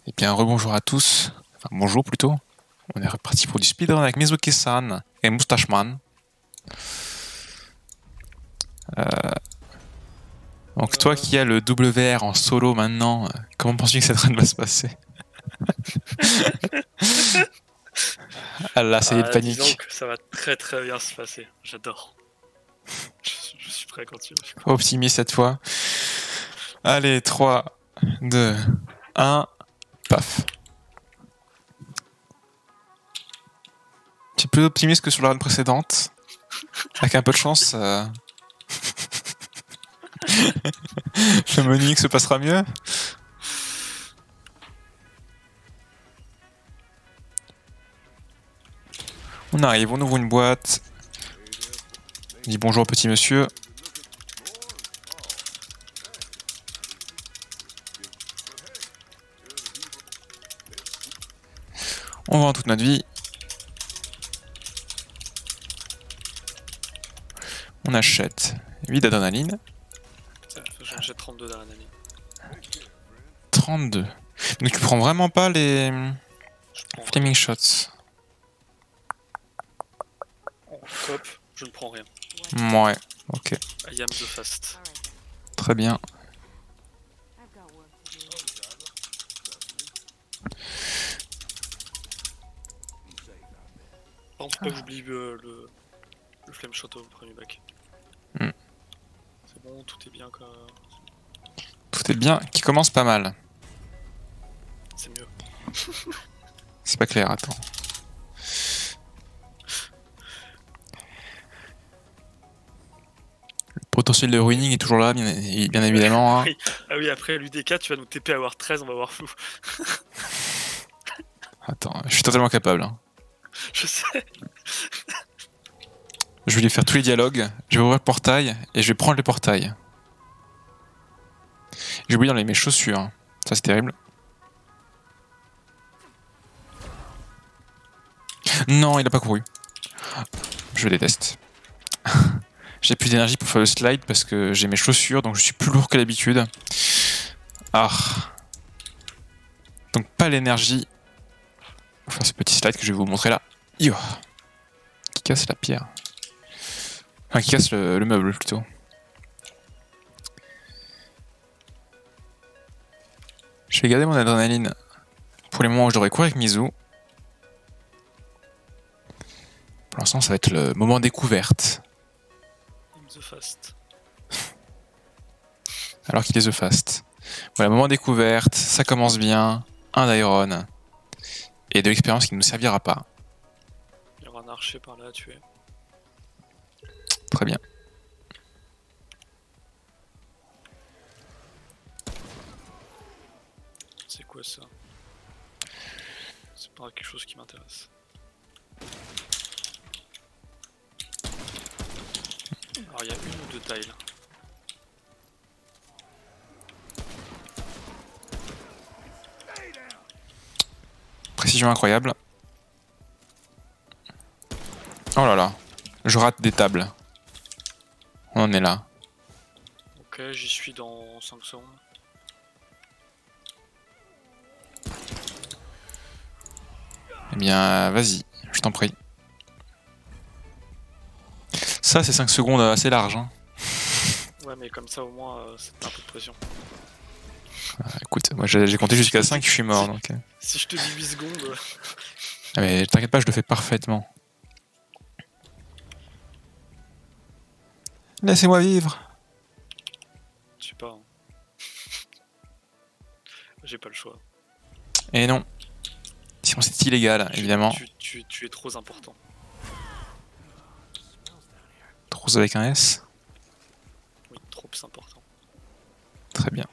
Et bien rebonjour à tous, enfin bonjour plutôt. On est reparti pour du speedrun avec Mizuki-san et Moustacheman. Donc toi qui as le WR en solo maintenant, comment penses-tu que cette run va se passer? Ah là, ça y est, de Disons panique. que ça va très très bien se passer. J'adore. Je suis prêt à continuer. Optimiste cette fois. Allez, 3, 2, 1, paf. Tu es plus optimiste que sur la run précédente. Avec un peu de chance, le Monix se passera mieux. On arrive, on ouvre une boîte. On dit bonjour petit monsieur. On vend toute notre vie. On achète 8 d'adrénaline. J'en jette 32 d'adrénaline. 32. Donc tu prends vraiment pas les Flaming Shots. En cop, je ne prends rien. Ouais, ok. I am the fast. Très bien. Par contre, faut pas que j'oublie le flame shot au premier bac. Hmm. C'est bon, tout est bien quoi. Tout est bien, qui commence pas mal. C'est mieux. C'est pas clair, attends. Le potentiel de ruining est toujours là, bien évidemment. Hein. Ah oui, après l'UDK, tu vas nous TP à War 13, on va voir flou. Attends, je suis totalement capable. Hein. Je sais. Je vais lui faire tous les dialogues, je vais ouvrir le portail et je vais prendre le portail. J'ai oublié d'enlever mes chaussures. Ça c'est terrible. Non, il a pas couru. Je déteste. J'ai plus d'énergie pour faire le slide parce que j'ai mes chaussures, donc je suis plus lourd que d'habitude. Ah. Donc pas l'énergie pour faire ce petit slide que je vais vous montrer là. Yo. Qui casse la pierre. Enfin, qui casse le meuble plutôt. Je vais garder mon adrénaline pour les moments où je devrais courir avec Mizu. Pour l'instant, ça va être le moment découverte. I'm the fast. Alors qu'il est the fast. Voilà, moment découverte, ça commence bien. Un d'iron. Et de l'expérience qui ne nous servira pas. Il y aura un archer par là à tuer. Très bien. C'est quoi ça? C'est pas quelque chose qui m'intéresse. Alors il y a une ou deux tiles. Précision incroyable. Oh là là. Je rate des tables. On en est là. Ok, j'y suis dans 5 secondes. Eh bien, vas-y, je t'en prie. Ça, c'est 5 secondes assez larges. Hein. Ouais, mais comme ça au moins, ça te met un peu de pression. Écoute, moi j'ai compté jusqu'à 5 et je suis mort. Donc... Si je te dis 8 secondes... Ah, mais t'inquiète pas, je le fais parfaitement. Laissez-moi vivre. Je sais pas. Hein. J'ai pas le choix. Et non. Sinon c'est illégal, évidemment. Tu es trop important. Trop avec un S. Oui, trop important. Très bien.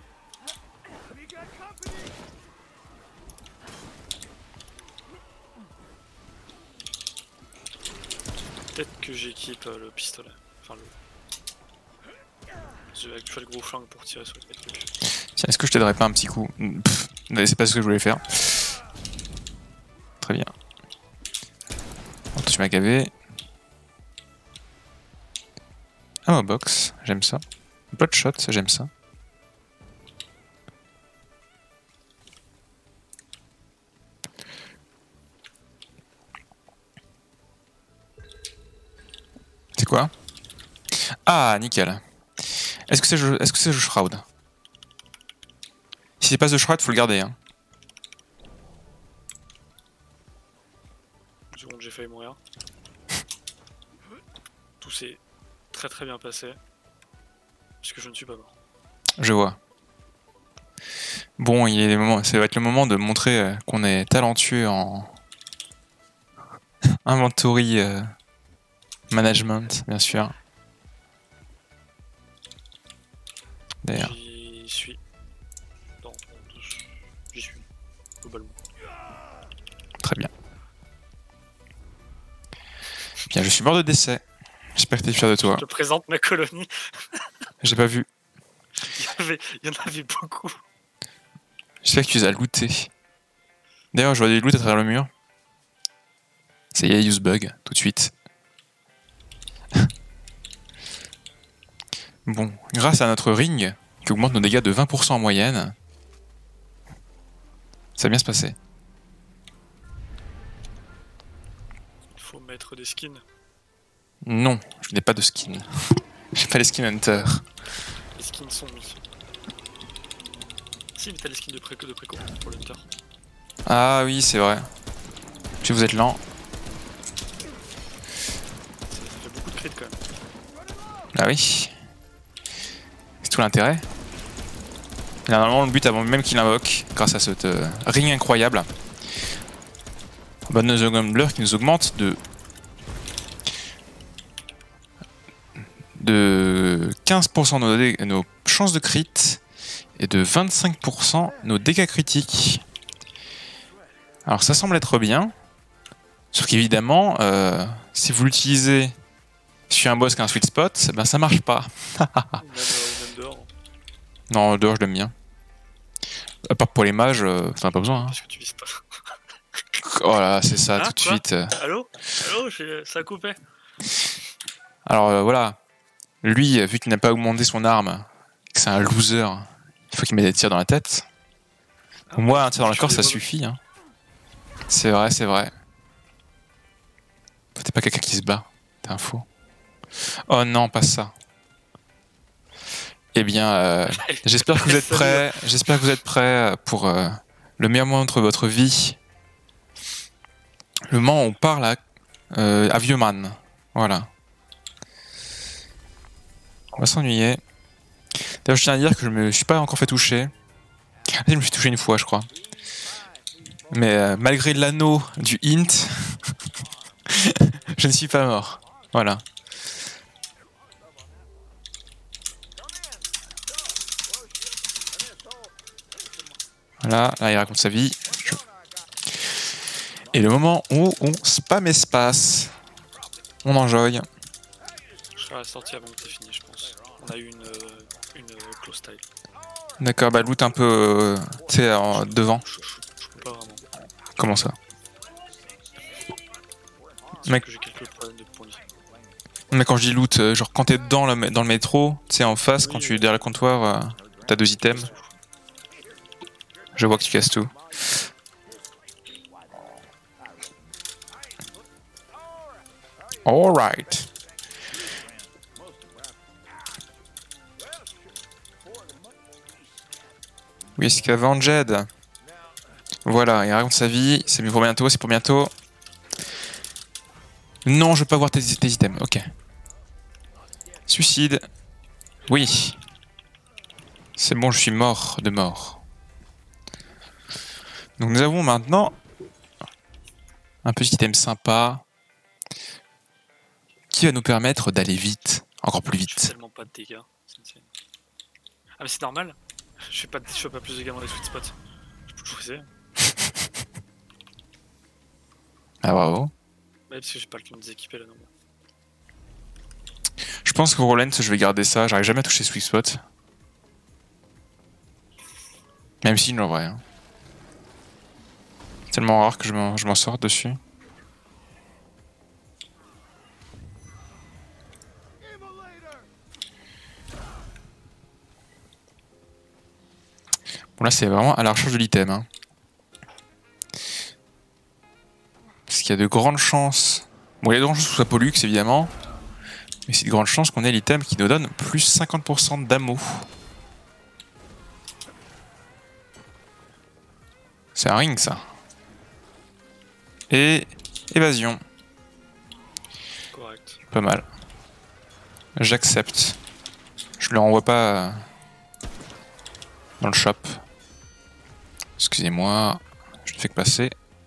Peut-être que j'équipe le pistolet. Enfin le... Je vais actuer le gros flingue pour tirer sur les trucs. Tiens, est-ce que je t'aiderais pas un petit coup? C'est pas ce que je voulais faire. Très bien. Oh, toi, tu m'as gavé. Ammo box, j'aime ça. Bloodshot, j'aime ça. Quoi? Ah, nickel. Est-ce que c'est The Shroud? Si c'est pas The Shroud, faut le garder. Hein. Une seconde, j'ai failli mourir. Tout s'est très très bien passé. Puisque je ne suis pas mort. Je vois. Bon, ça va être le moment de montrer qu'on est talentueux en inventory management, bien sûr. D'ailleurs. J'y suis. Non, j'y suis. Globalement. Très bien. Bien, je suis mort de décès. J'espère que t'es fier de toi. Je te présente ma colonie. J'ai pas vu. Il y en avait beaucoup. J'espère que tu les as lootés. D'ailleurs, je vois des loots à travers le mur. Ça y est, use bug, tout de suite. Bon, grâce à notre ring, qui augmente nos dégâts de 20% en moyenne, ça va bien se passer. Il faut mettre des skins. Non, je n'ai pas de skin. J'ai pas les skin hunter. Les skins sont mis. Si, mais t'as les skins de préco pour le hunter. Ah oui, c'est vrai. Puis vous êtes lent. Ça fait beaucoup de crits quand même. Ah oui. C'est tout l'intérêt. Il a normalement le but avant même qu'il invoque, grâce à cette ring incroyable. Bonne Gumbler qui nous augmente de 15% nos chances de crit et de 25% nos dégâts critiques. Alors ça semble être bien, sauf qu'évidemment, si vous l'utilisez sur un boss qui a un sweet spot, ben ça marche pas. Même dehors. Non, dehors je l'aime bien. À part pour les mages, t'en as pas besoin. Hein. Parce que tu vises pas. Oh là, c'est ça, Hein, tout de quoi suite. Allô? Allô? Ça a coupé. Alors voilà, lui, vu qu'il n'a pas augmenté son arme, que c'est un loser, il faut qu'il mette des tirs dans la tête. Pour moi, un tir dans le corps, ça suffit. Hein. C'est vrai, c'est vrai. T'es pas quelqu'un qui se bat, t'es un faux. Oh non, pas ça. Eh bien, j'espère que vous êtes prêts. J'espère que vous êtes prêts pour le meilleur moment de votre vie. Le moment où on parle à vieux man. Voilà. On va s'ennuyer. D'ailleurs, je tiens à dire que je me suis pas encore fait toucher. Je me suis touché une fois, je crois. Mais malgré l'anneau du hint, je ne suis pas mort. Voilà. Voilà, là il raconte sa vie. Et le moment où on spam espace, on enjoy. Je serai à la sortie avant que t'aies fini, je pense. On a eu une close style. D'accord, bah loot un peu, tu sais, devant. Je peux pas vraiment. Comment ça? Mec, que j'ai quelques problèmes de points de vie. Mais quand je dis loot, genre quand t'es dans le métro, tu sais, en face, oui, quand tu es derrière le comptoir, t'as 2 items. Je vois que tu casses tout. Alright. Oui, Scavenged. Voilà, il raconte sa vie. C'est pour bientôt, c'est pour bientôt. Non, je veux pas voir tes items. Ok. Suicide. Oui. C'est bon, je suis mort de mort. Donc nous avons maintenant un petit item sympa qui va nous permettre d'aller vite, encore plus Je vite. fais tellement pas de dégâts. Ah mais c'est normal. Je fais pas plus de dégâts dans les sweet spots. Je peux toujours essayer. Ah bravo. Ouais, parce que j'ai pas le temps de déséquiper là non. Je pense que Rollens, je vais garder ça. J'arrive jamais à toucher sweet spot. Même si, en vrai. Hein. C'est tellement rare que je m'en sors dessus. Bon là c'est vraiment à la recherche de l'item. Hein. Parce qu'il y a de grandes chances... Bon il y a de grandes chances que ce soit Pollux évidemment. Mais c'est de grandes chances qu'on ait l'item qui nous donne plus 50% d'ammo. C'est un ring ça. Et évasion. Correct. Pas mal. J'accepte. Je le renvoie pas dans le shop. Excusez-moi, je ne fais que passer.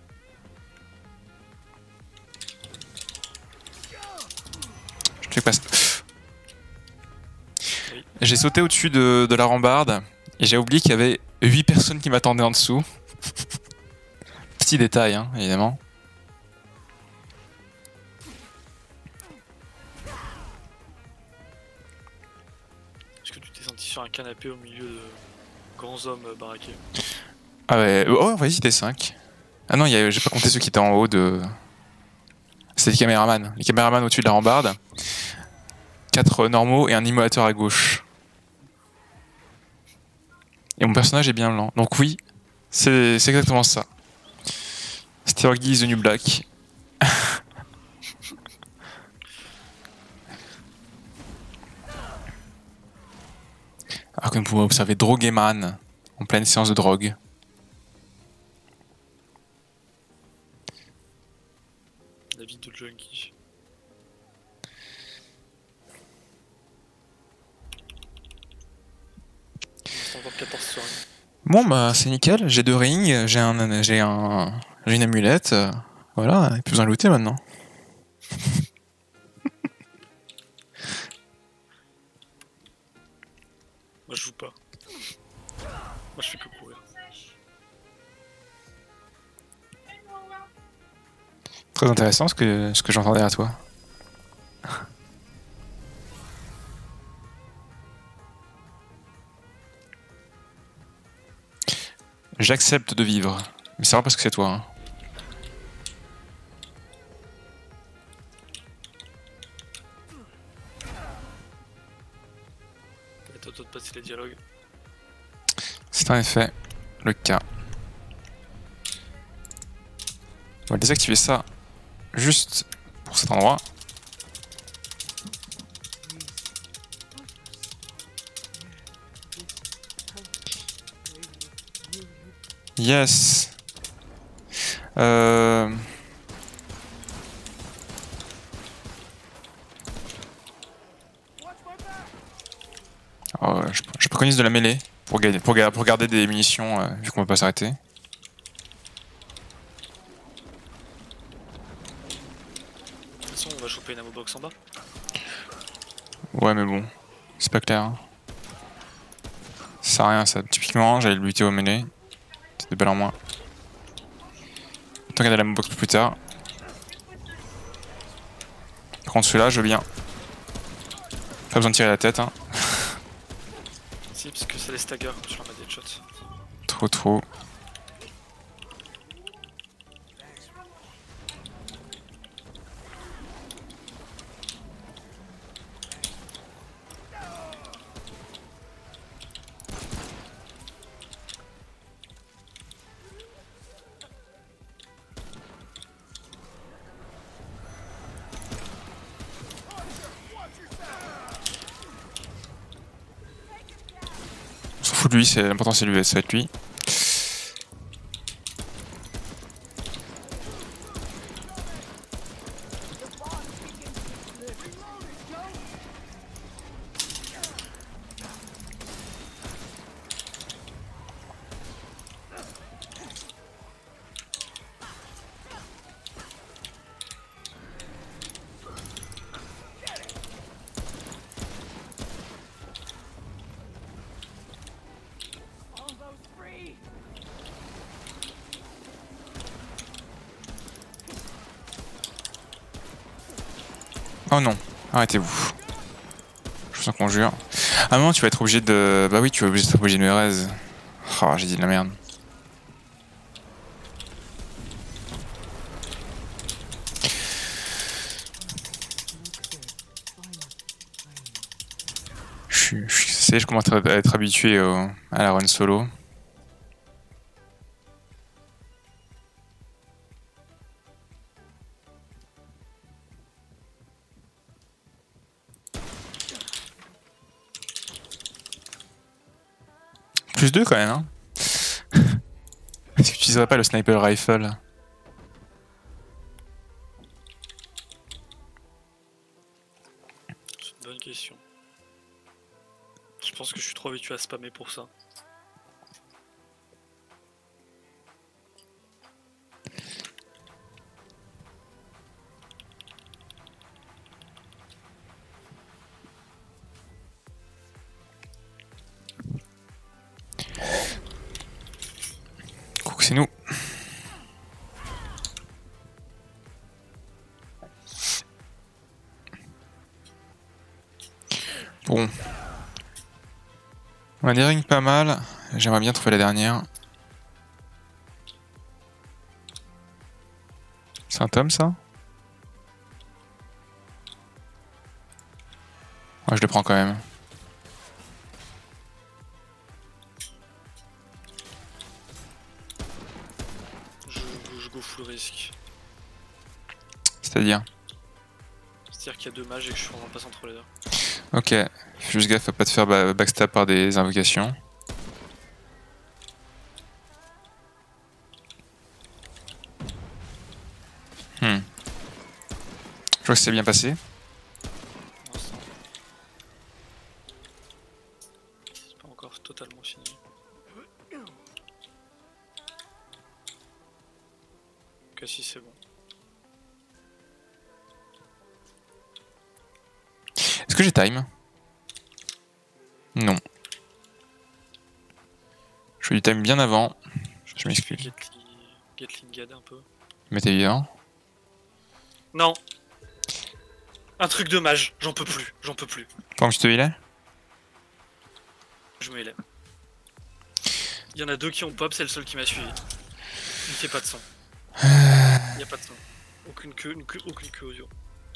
Je ne fais que passer. Oui. J'ai sauté au-dessus de la rambarde et j'ai oublié qu'il y avait 8 personnes qui m'attendaient en dessous. Petit détail, hein, évidemment. Est-ce que tu t'es senti sur un canapé au milieu de grands hommes baraqués? Ah ouais, oh, vas-y, t'es 5. Ah non, j'ai pas compté ceux qui étaient en haut de... C'était les caméramans. Les caméramans au-dessus de la rambarde. 4 normaux et un immolateur à gauche. Et mon personnage est bien lent. Donc oui, c'est exactement ça. Steorgi is the new black. Alors que nous pouvons observer Drogeman en pleine séance de drogue. La vie de junkie. C'est encore 14 sur rien. Bon bah c'est nickel, j'ai 2 rings, j'ai une amulette, voilà, il n'y a plus besoin de looter maintenant. Moi je joue pas. Moi je fais que courir. Très intéressant ce que j'entendais à toi. J'accepte de vivre, mais c'est vrai parce que c'est toi. Hein. Et toi de passer les dialogues. C'est en effet le cas. On va désactiver ça juste pour cet endroit. Yes. Alors, je préconise de la mêlée pour garder des munitions vu qu'on va pas s'arrêter. De toute façon on va choper une ammo box en bas. Ouais mais bon, c'est pas clair. Hein. Ça sert à rien ça. Typiquement j'allais lutter au mêlée. C'est des balles en moins. Autant garder la box plus tard. Par contre celui-là je veux bien. Pas besoin de tirer la tête hein. Si parce que ça les stagger quand tu leur mets des shots. Trop. On s'en fout de lui, l'important c'est lui, ça va être lui. Oh non, arrêtez-vous. Je vous en conjure. À un moment, tu vas être obligé de... Bah oui, tu vas être obligé de me raise. Oh, j'ai dit de la merde. Je commence à être habitué à la run solo. +2 quand même, hein. Est-ce que tu utiliserais pas le sniper rifle? C'est une bonne question. Je pense que je suis trop habitué à spammer pour ça. Coucou, c'est nous. Bon. On a des rings pas mal. J'aimerais bien trouver la dernière. C'est un tome, ça? Ouais, je le prends quand même. Je go full risque. C'est-à-dire? C'est-à-dire qu'il y a 2 mages et que je suis en passe entre les deux. Ok. Fais juste gaffe à pas te faire backstab par des invocations. Je vois que c'est bien passé. C'est pas encore totalement fini. Que si c'est bon. Est-ce que j'ai time? Non. Je fais du time bien avant. Je m'excuse. Gatling Gad un peu. Mais t'es évident. Non. Un truc de mage, j'en peux plus, j'en peux plus. Pendant que je te healais? Je me lève. Il y en a 2 qui ont pop, c'est le seul qui m'a suivi. Il fait pas de son. Il y a pas de son. Aucune queue audio.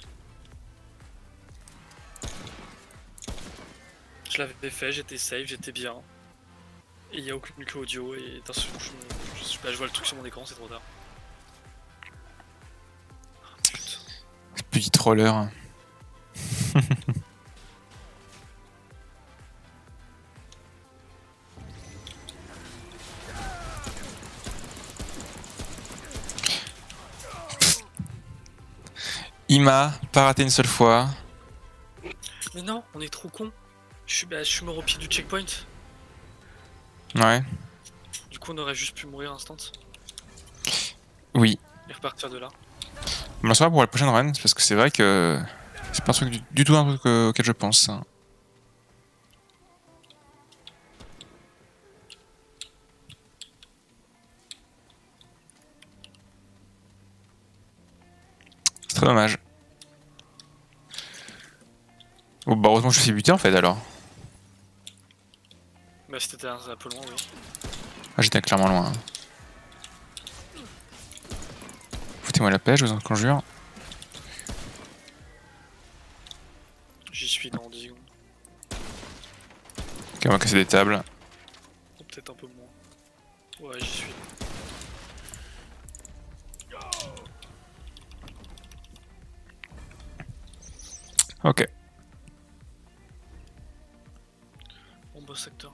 Je l'avais fait, j'étais safe, j'étais bien. Et il y a aucune queue audio et d'un seul coup je vois le truc sur mon écran, c'est trop tard. Petit troller. Il m'a pas raté une seule fois. Mais non, on est trop con. Je suis mort au pied du checkpoint. Ouais. Du coup on aurait juste pu mourir instant. Oui. Et repartir de là. On en saura pour la prochaine run, parce que c'est vrai que c'est pas un truc du tout un truc auquel je pense. C'est très dommage. Oh, bah heureusement que je suis buté en fait alors. Bah si t'étais un peu loin, oui. Ah, j'étais clairement loin. Foutez-moi la paix, je vous en conjure. J'y suis dans 10 secondes. Ok, on va casser des tables. Ou peut-être un peu moins. Ouais, j'y suis. Ok. Bon boss secteur.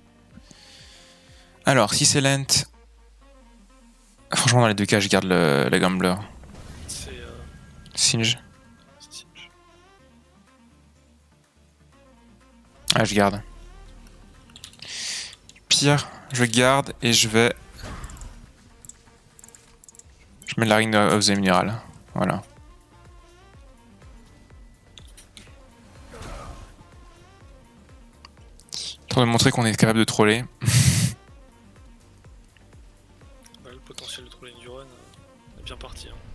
Alors, si c'est lent... Franchement, dans les deux cas, je garde la Gambler. C'est Singe. Singe. Ah, je garde. Pire, je garde et je vais... Je mets la Ring of the Mineral. Voilà. Pour de montrer qu'on est capable de troller. Bah, le potentiel de trolling du run est bien parti. Hein.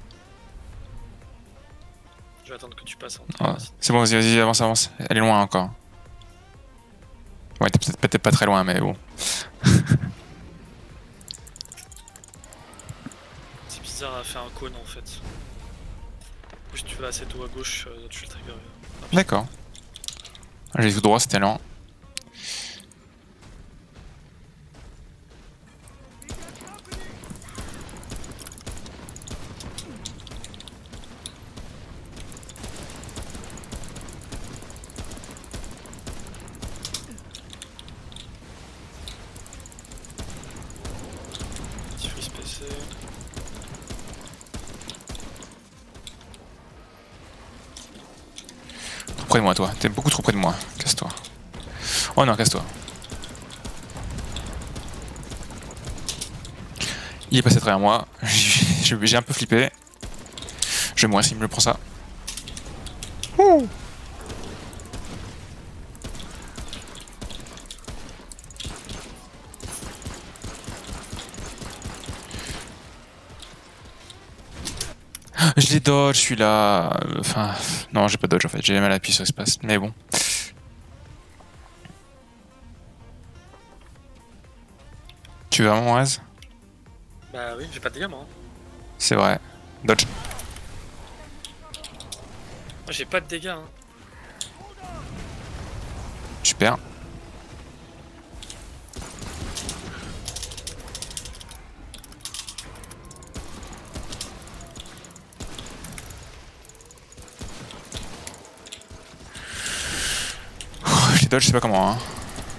Je vais attendre que tu passes. Ah, c'est bon, vas-y, avance, avance. Elle est loin encore. Ouais, t'es peut-être pas très loin, mais bon. C'est bizarre à faire un cône en fait. Si tu vas assez tôt à gauche, tu le trigger. D'accord. J'ai tout droit, c'était lent. passer. Trop près de moi, toi. T'es beaucoup trop près de moi. Casse-toi. Oh non, casse-toi. Il est passé à travers moi. J'ai un peu flippé. Je vais mourir s'il me le prend ça. Ouh. Je les dodge, celui-là. Enfin, non, j'ai pas dodge en fait. J'ai mal appuyé sur l'espace. Mais bon. Tu veux vraiment raise? Bah oui, j'ai pas de dégâts moi. C'est vrai. Dodge. Moi j'ai pas de dégâts. Hein. Super. Je les dodge, je sais pas comment. Hein.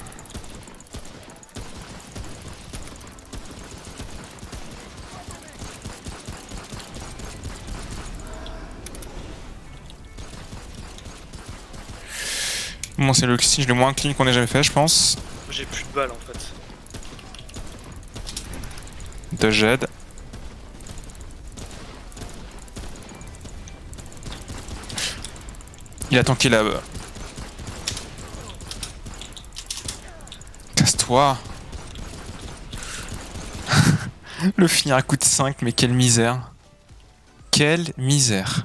Bon, c'est le signe le moins clean qu'on ait jamais fait, je pense. J'ai plus de balles en fait. Dodge aide. Il a tanké là. Casse-toi. Le finir à coup de 5, mais quelle misère. Quelle misère.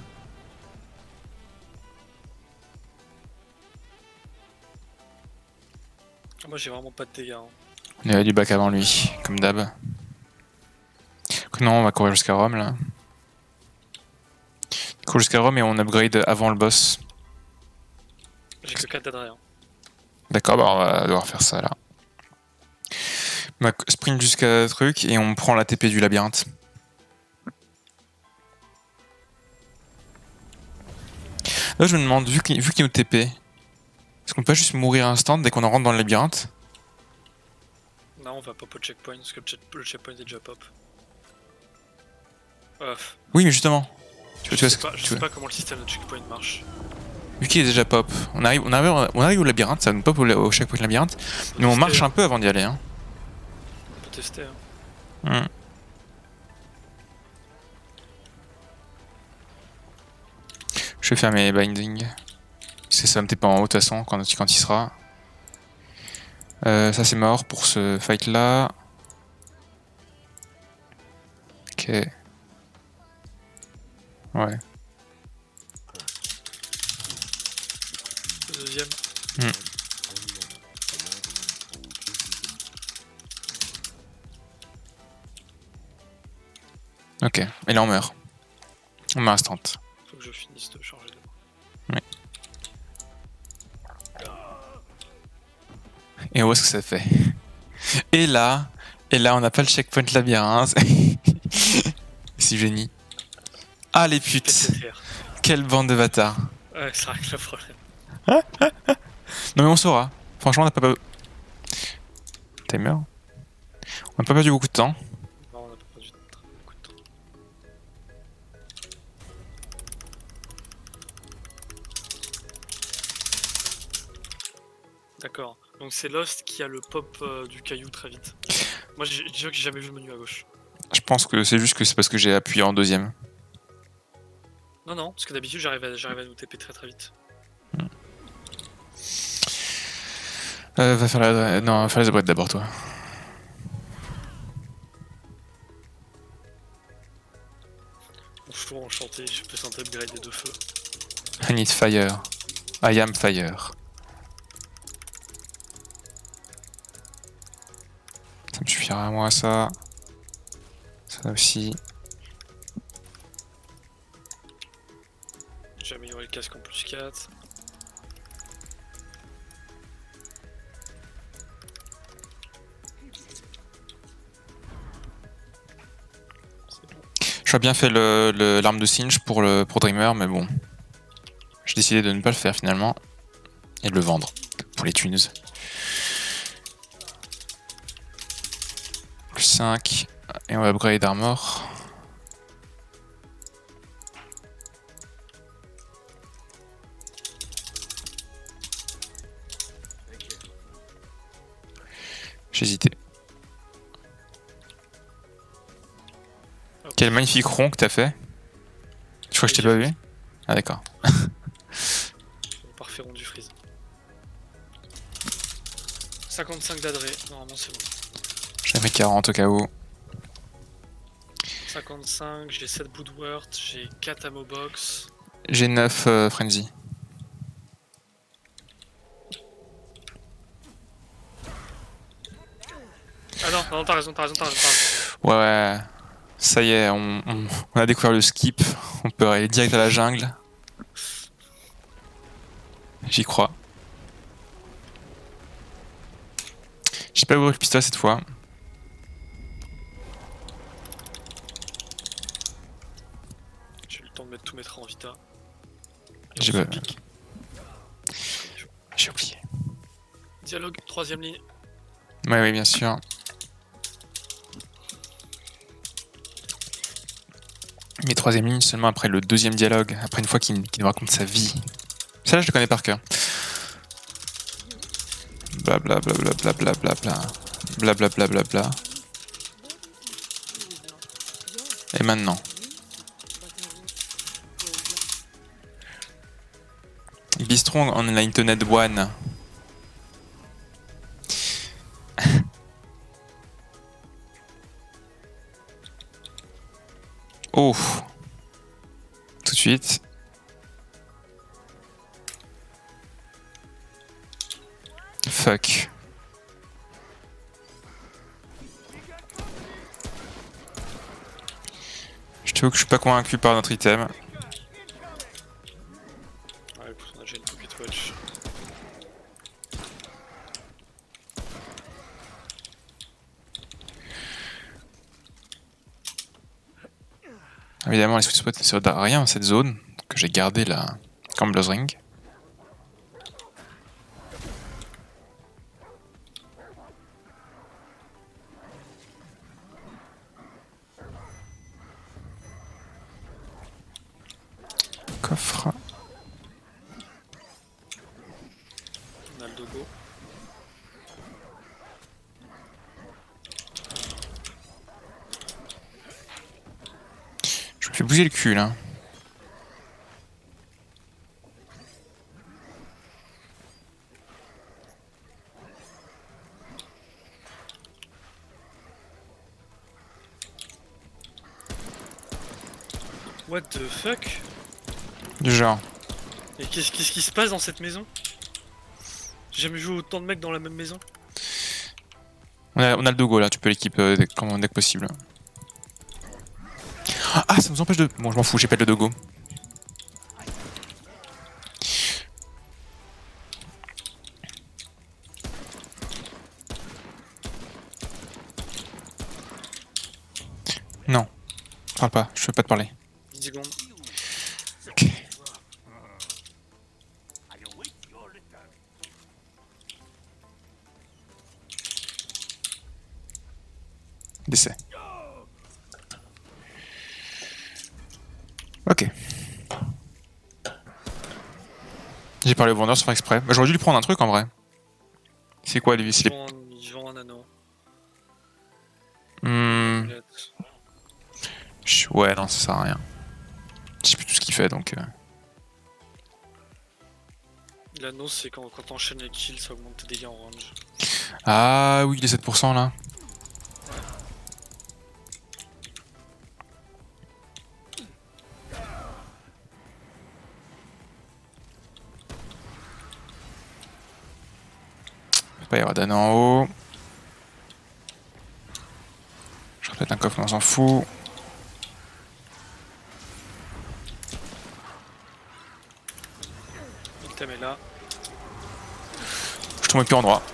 Moi j'ai vraiment pas de dégâts. Hein. On avait du bac avant lui, comme d'hab. Non, on va courir jusqu'à Rome là. On court jusqu'à Rome et on upgrade avant le boss. J'ai que 4 d'adresse. D'accord, bah on va devoir faire ça là. On va sprint jusqu'à le truc et on prend la TP du labyrinthe. Là je me demande, vu qu'il nous TP, est-ce qu'on peut pas juste mourir instant dès qu'on en rentre dans le labyrinthe? Non, on va pop au checkpoint parce que le checkpoint est déjà pop. Oui, mais justement. Je sais pas comment le système de checkpoint marche. Vu qu'il est déjà pop, on arrive au labyrinthe, ça nous pop au checkpoint labyrinthe, mais on marche un peu avant d'y aller. Hein. On peut tester. Hein. Je vais faire mes bindings. Parce que ça va me taper en haut de toute façon quand il sera. Ça c'est mort pour ce fight là. Ok. Ouais. Le deuxième. Ok, et là on meurt. On meurt instant. Faut que je finisse de changer de... Ouais. Et on voit ce que ça fait. Et là on n'a pas le checkpoint labyrinthe. Si génie. Ah les putes. Quelle bande de bâtards. Ouais, ça règle le problème. Non mais on saura. Franchement on n'a pas... Timer. On n'a pas perdu beaucoup de temps. Non, on n'a pas perdu beaucoup de temps. D'accord. Donc c'est Lost qui a le pop du caillou très vite. Moi je dirais que j'ai jamais vu le menu à gauche. Je pense que c'est juste que c'est parce que j'ai appuyé en deuxième. Non, non, parce que d'habitude j'arrive à nous TP très très vite. Va faire la... Non, va faire les upgrades d'abord toi. Bonjour, enchanté, je peux sentir upgrade des deux feux. I need fire. I am fire. Ça me suffira à moi ça. Ça aussi. J'ai amélioré le casque en plus 4. J'aurais bien fait l'arme de Singe pour Dreamer, mais bon. J'ai décidé de ne pas le faire finalement. Et de le vendre pour les thunes. plus 5. Et on va upgrade armor. J'hésitais. Quel magnifique rond que t'as fait. Je crois que je t'ai pas vu. Ah d'accord. Parfait rond du freeze. 55 d'adré, normalement c'est bon. J'en ai pris 40 au cas où. 55, j'ai 7 Bloodworth, j'ai 4 ammo box. J'ai 9 Frenzy. Ah non, t'as raison. Ouais, ça y est, on a découvert le skip. On peut aller direct à la jungle. J'y crois. J'ai pas ouvert le pistolet cette fois. J'ai eu le temps de tout mettre en vita. J'ai pas... J'ai oublié. Dialogue, 3ème ligne. Ouais, oui, bien sûr. Mais 3ème ligne seulement après le 2ème dialogue, après une fois qu'il nous raconte sa vie. Ça là je le connais par cœur. Blablabla. Blablabla. Et maintenant. Be strong on internet one. Oh. Tout de suite. Fuck. Je t'avoue que je suis pas convaincu par notre item. Ouais, écoute, on a déjà une Pocket Watch. Évidemment, les sweet spots ne servent à rien dans cette zone, que j'ai gardé la Gambler's Ring. Coffre. On a le dogo. Je me fais bouger le cul là. What the fuck? Du genre. Et qu'est-ce qui se passe dans cette maison? J'ai jamais vu autant de mecs dans la même maison. On a le dogo là, tu peux l'équiper dès que possible. Ah, ça nous empêche de... Bon, je m'en fous, j'ai pas le dogo. Non, parle pas, je veux pas te parler. 10 secondes. Ok. Décès. Ok. J'ai parlé au vendeur sans faire exprès. Bah, j'aurais dû lui prendre un truc en vrai. C'est quoi lui? C'est les... Ils vendent un anneau. Ouais, non, ça sert à rien. Je sais plus tout ce qu'il fait donc. L'anneau, c'est quand t'enchaînes les kills, ça augmente tes dégâts en range. Ah oui, les 7% là. Il va pas y avoir d'anneau en haut. Je répète un coffre, mais on s'en fout. L'item est là. Je tombe au pire endroit.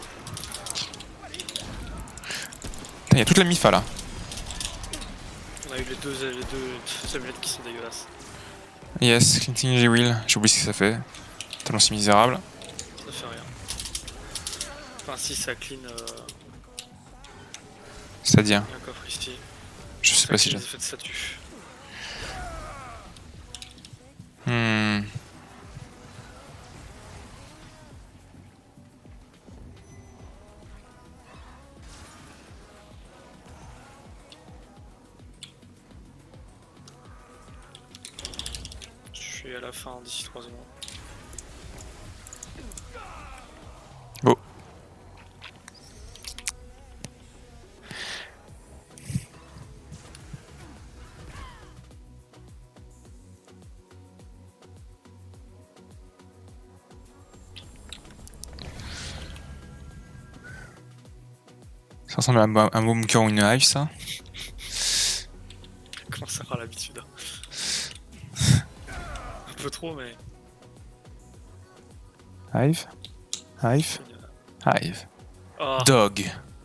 Il y a toute la MIFA là. On a eu les deux amulettes qui sont dégueulasses. Yes, Clinting G Will. J'ai oublié ce que ça fait. Tellement c'est misérable. Ça fait rien. Enfin, si ça clean. C'est-à-dire, Il y a un coffre ici. je sais pas si j'ai. Des effets de statut. Hmm. Je suis à la fin d'ici 3 secondes. Oh. Ça ressemble à un bunker ou une hive, ça. Comment ça aura l'habitude hein. Un peu trop, mais. Hive. Hive. Hive. Oh, Dog.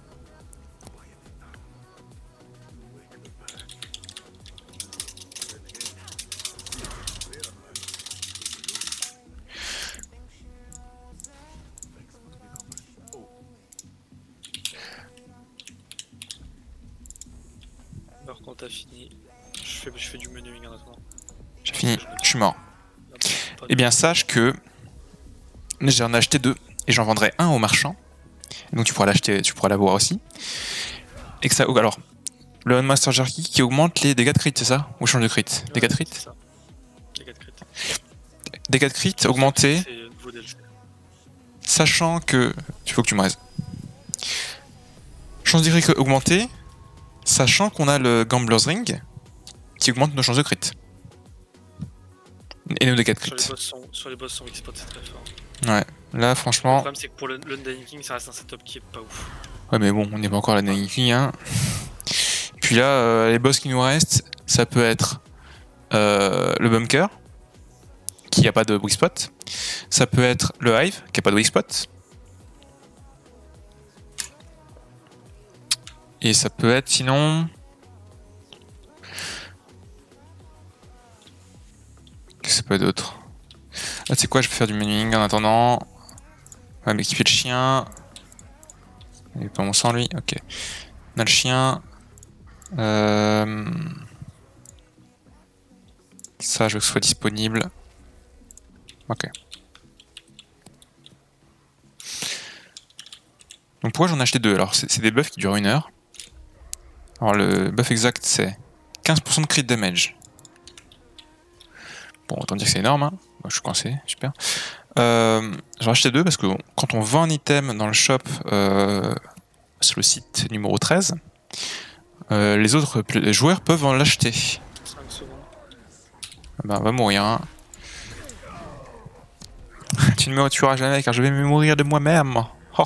alors quand t'as fini, je fais du menuing en attendant. J'ai fini, je suis mort. Pas de- Eh bien, sache que j'en ai acheté 2 et j'en vendrai un au marchand. Donc tu pourras l'acheter, tu pourras l'avoir aussi. Et que ça, alors, le Master Jerky qui augmente les dégâts de crit, c'est ça? Ou change de crit? Ouais, Dégâts de crit? c'est ça. Dégâts de crit. Dégâts de crit augmentés, C'est nouveau DLC. sachant que. Il faut que tu me restes. Chance de crit augmentée, sachant qu'on a le Gambler's Ring qui augmente nos chances de crit. Et nos dégâts de crit. Sur les boss sont X-Spot, c'est très fort. Ouais, là Le franchement. problème, c'est que pour l'Undying King, ça reste un setup qui est pas ouf. Ouais, mais bon, on n'est pas encore à la Dying King, hein. Puis là, les boss qui nous restent, ça peut être le bunker, qui a pas de weak spot. Ça peut être le hive, qui a pas de weak spot. Et ça peut être sinon. Qu'est-ce que ça peut être d'autre? Ah, tu sais quoi, je vais faire du menuing en attendant. Ouais, m'équiper le chien. Il est pas bon sang lui, ok. On a le chien. Ça, je veux que ce soit disponible. Ok. Donc pourquoi j'en ai acheté 2? Alors c'est des buffs qui durent 1 heure. Alors le buff exact c'est 15% de crit damage. Bon, autant dire que c'est énorme, hein. Moi, je suis coincé, super. J'en ai acheté 2 parce que quand on vend un item dans le shop sur le site numéro 13, les autres joueurs peuvent en l'acheter. 5 secondes. Ben, on va mourir. Hein. Tu ne me tueras jamais car je vais me mourir de moi-même.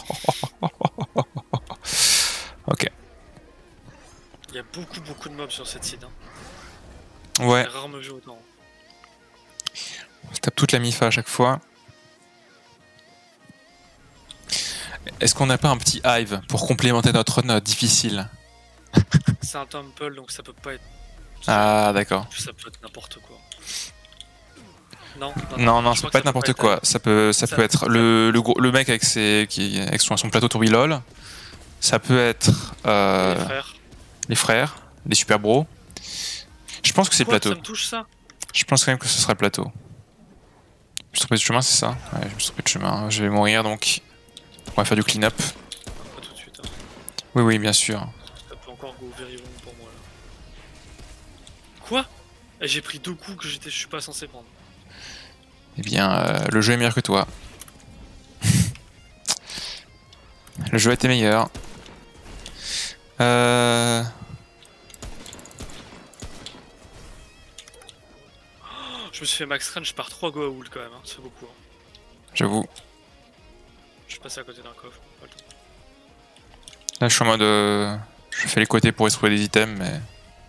Ok. Il y a beaucoup de mobs sur cette site. Hein. Ouais, J'ai rarement vu autant. on se tape toute la mifa à chaque fois. Est-ce qu'on n'a pas un petit hive pour complémenter notre note difficile? C'est un temple donc ça peut pas être. Ah, d'accord. Ça peut être n'importe quoi. Non, je ça crois peut que pas être n'importe quoi. Ça peut être le mec avec son plateau tourbillol. Ça peut être Les frères. les frères, les super bros. Je pense que c'est le plateau. Ça me touche ça. Je pense quand même que ce sera le plateau. Je me suis trompé de chemin, c'est ça? Ouais, je me suis trompé de chemin. Je vais mourir donc. On va faire du clean-up. Pas tout de suite. Hein. Oui, bien sûr. Ça peut encore go very wrong pour moi là. Quoi? J'ai pris 2 coups que je suis pas censé prendre. Eh bien, le jeu est meilleur que toi. Le jeu a été meilleur. Je me suis fait max range par 3 go à ult quand même, hein. Ça fait beaucoup. Hein. J'avoue. Je suis passé à côté d'un coffre. Pas le temps. Là, je suis en mode. Je fais les côtés pour trouver des items, mais.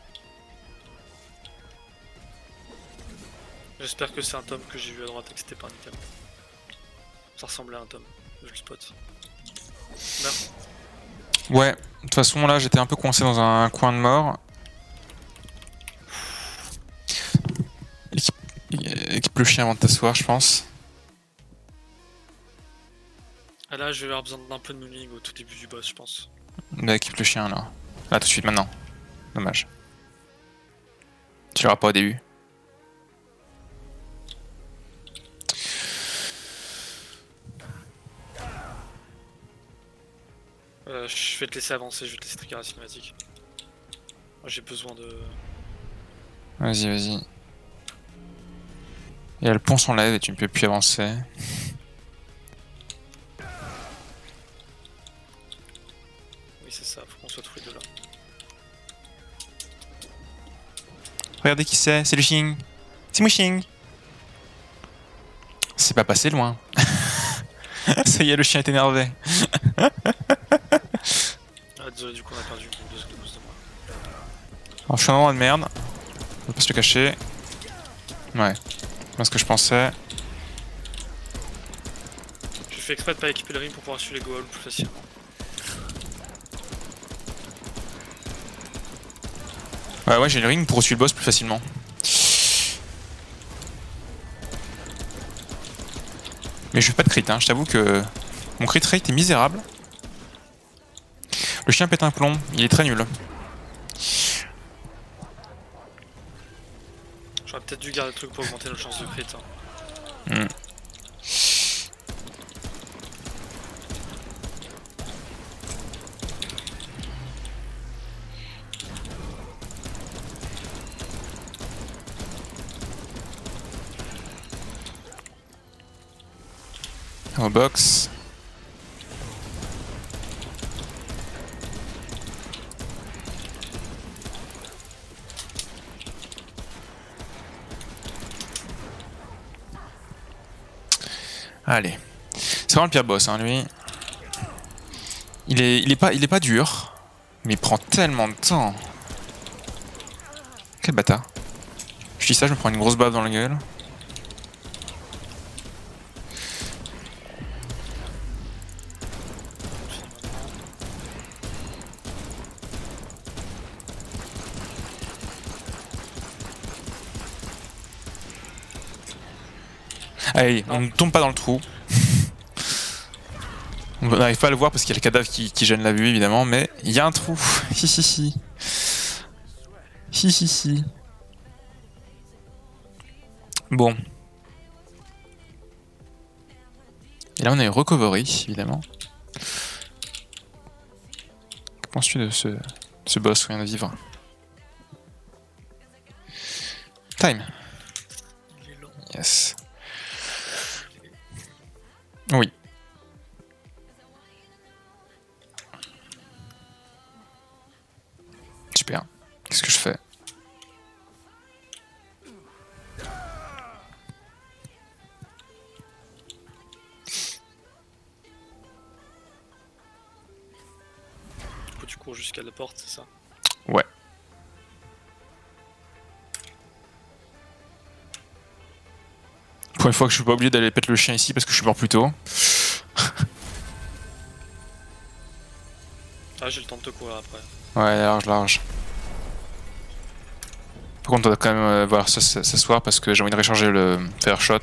J'espère que c'est un tome que j'ai vu à droite et que c'était pas un item. Ça ressemblait à un tome. Je le spot. Merde. Ouais, de toute façon, là, j'étais un peu coincé dans un coin de mort. Équipe le chien avant de t'asseoir, je pense. Ah là, je vais avoir besoin d'un peu de menuing au tout début du boss, je pense. Bah, équipe le chien, là. Là, tout de suite, maintenant. Dommage. Tu l'auras pas au début. Je vais te laisser avancer, je vais te laisser trigger la cinématique. Moi j'ai besoin de... Vas-y, vas-y. Et là, le pont s'enlève et tu ne peux plus avancer. Oui c'est ça, faut qu'on soit tous les deux là. Regardez qui c'est le Xing. C'est moi Xing. C'est pas passé loin. Ça y est, le chien est énervé. Ah désolé, du coup on a perdu 2 secondes de moi. Alors je suis un endroit de merde. On va pas se le cacher. Ouais. C'est pas ce que je pensais. J'ai fait exprès de pas équiper le ring pour pouvoir suivre les goals plus facilement. Ouais, j'ai le ring pour suivre le boss plus facilement. Mais je fais pas de crit, hein. Je t'avoue que mon crit rate est misérable. Le chien pète un plomb, il est très nul. J'aurais peut-être dû garder le truc pour augmenter notre chance de crit. Hein. Au box. Allez. C'est vraiment le pire boss, hein, lui. Il est pas dur, mais il prend tellement de temps. Quel bâtard. Je dis ça, je me prends une grosse baffe dans la gueule. Allez, on ne tombe pas dans le trou. On n'arrive pas à le voir parce qu'il y a le cadavre qui gêne la vue évidemment, mais il y a un trou. Hi. Bon. Et là on a eu recovery évidemment. Que penses-tu de ce boss qu'on vient de vivre? Time. Yes. Oui. Super. Qu'est-ce que je fais? Du coup tu cours jusqu'à la porte, c'est ça? Ouais. Pour une fois que je suis pas obligé d'aller pète le chien ici parce que je suis mort plus tôt. Ah j'ai le temps de te courir après. Ouais, large. Par contre on doit quand même voir s'asseoir parce que j'ai envie de recharger le fire shot.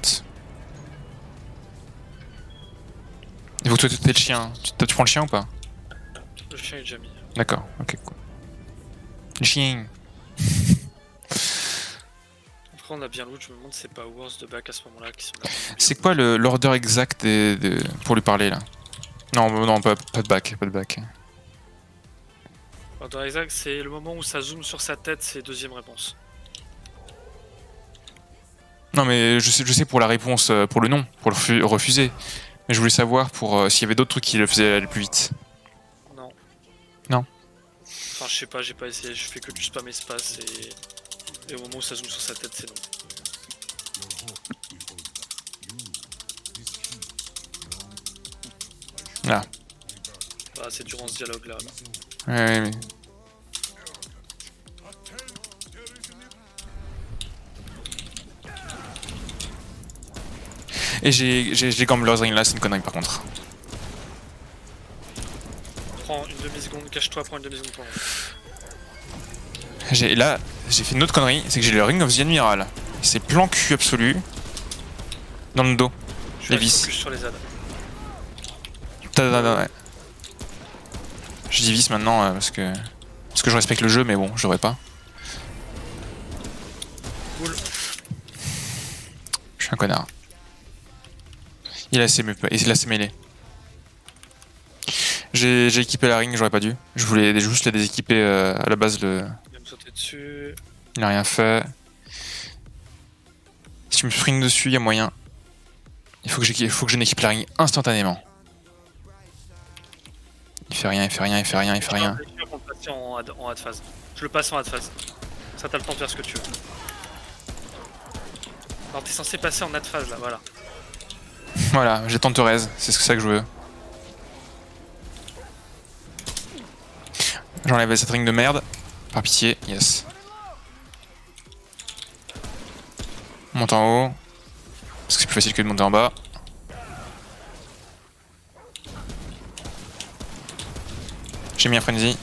Il faut que toi tu aies le chien. Tu prends le chien ou pas? Le chien est déjà mis. D'accord, ok cool. Le chien. Après on a bien loot, je me demande si c'est pas Worse de back à ce moment-là qui sont là. C'est quoi l'order exact pour lui parler là? Non, pas de back, L'ordre exact c'est le moment où ça zoome sur sa tête, c'est deuxième réponse. Non mais je sais pour la réponse, pour le non, pour le refuser. Mais je voulais savoir pour s'il y avait d'autres trucs qui le faisaient aller plus vite. Non. Non. Enfin je sais pas, j'ai pas essayé, je fais que du spam espace et au moment où ça zoome sur sa tête c'est non. Ah. Ah c'est durant ce dialogue là. Ouais. Et j'ai Gambler's Ring là, c'est une connerie par contre. Prends une demi-seconde, cache-toi, prends une demi-seconde pour moi. Là, j'ai fait une autre connerie, c'est que j'ai le Ring of the Admiral. C'est plan cul absolu. Dans le dos. Je Les reste vis. focus sur les ZAD. Ouais. Je dis vis maintenant parce que Parce que je respecte le jeu, mais bon, je devrais pas. Cool. Je suis un connard. Il a assez mêlé. J'ai équipé la ring, j'aurais pas dû. Je voulais juste la déséquiper à la base. Il va me sauter dessus. Il a rien fait. Si tu me spring dessus, il y a moyen. Il faut que je n'équipe la ring instantanément. Il fait rien. Je vais le passer en hard phase. Je le passe en hard phase. Ça t'as le temps de faire ce que tu veux. Alors t'es censé passer en hard phase là, voilà. Voilà, j'ai tant de Thérèse, c'est ça que je veux. J'enlève cette ring de merde. Par pitié, yes. On monte en haut. Parce que c'est plus facile que de monter en bas. J'ai mis un frenzy.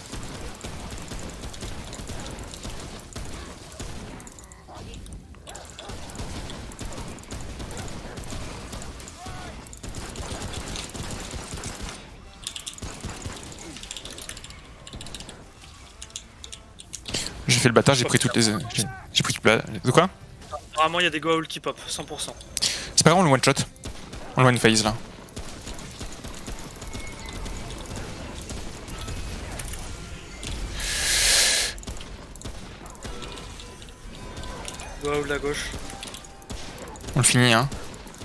J'ai fait le bâtard, j'ai pris toutes les. J'ai pris toute la. De quoi? Apparemment il y a des Goa'uld qui pop, 100%. C'est pas grave, on le one shot. On le one phase là. Goa'uld à gauche. On le finit, hein.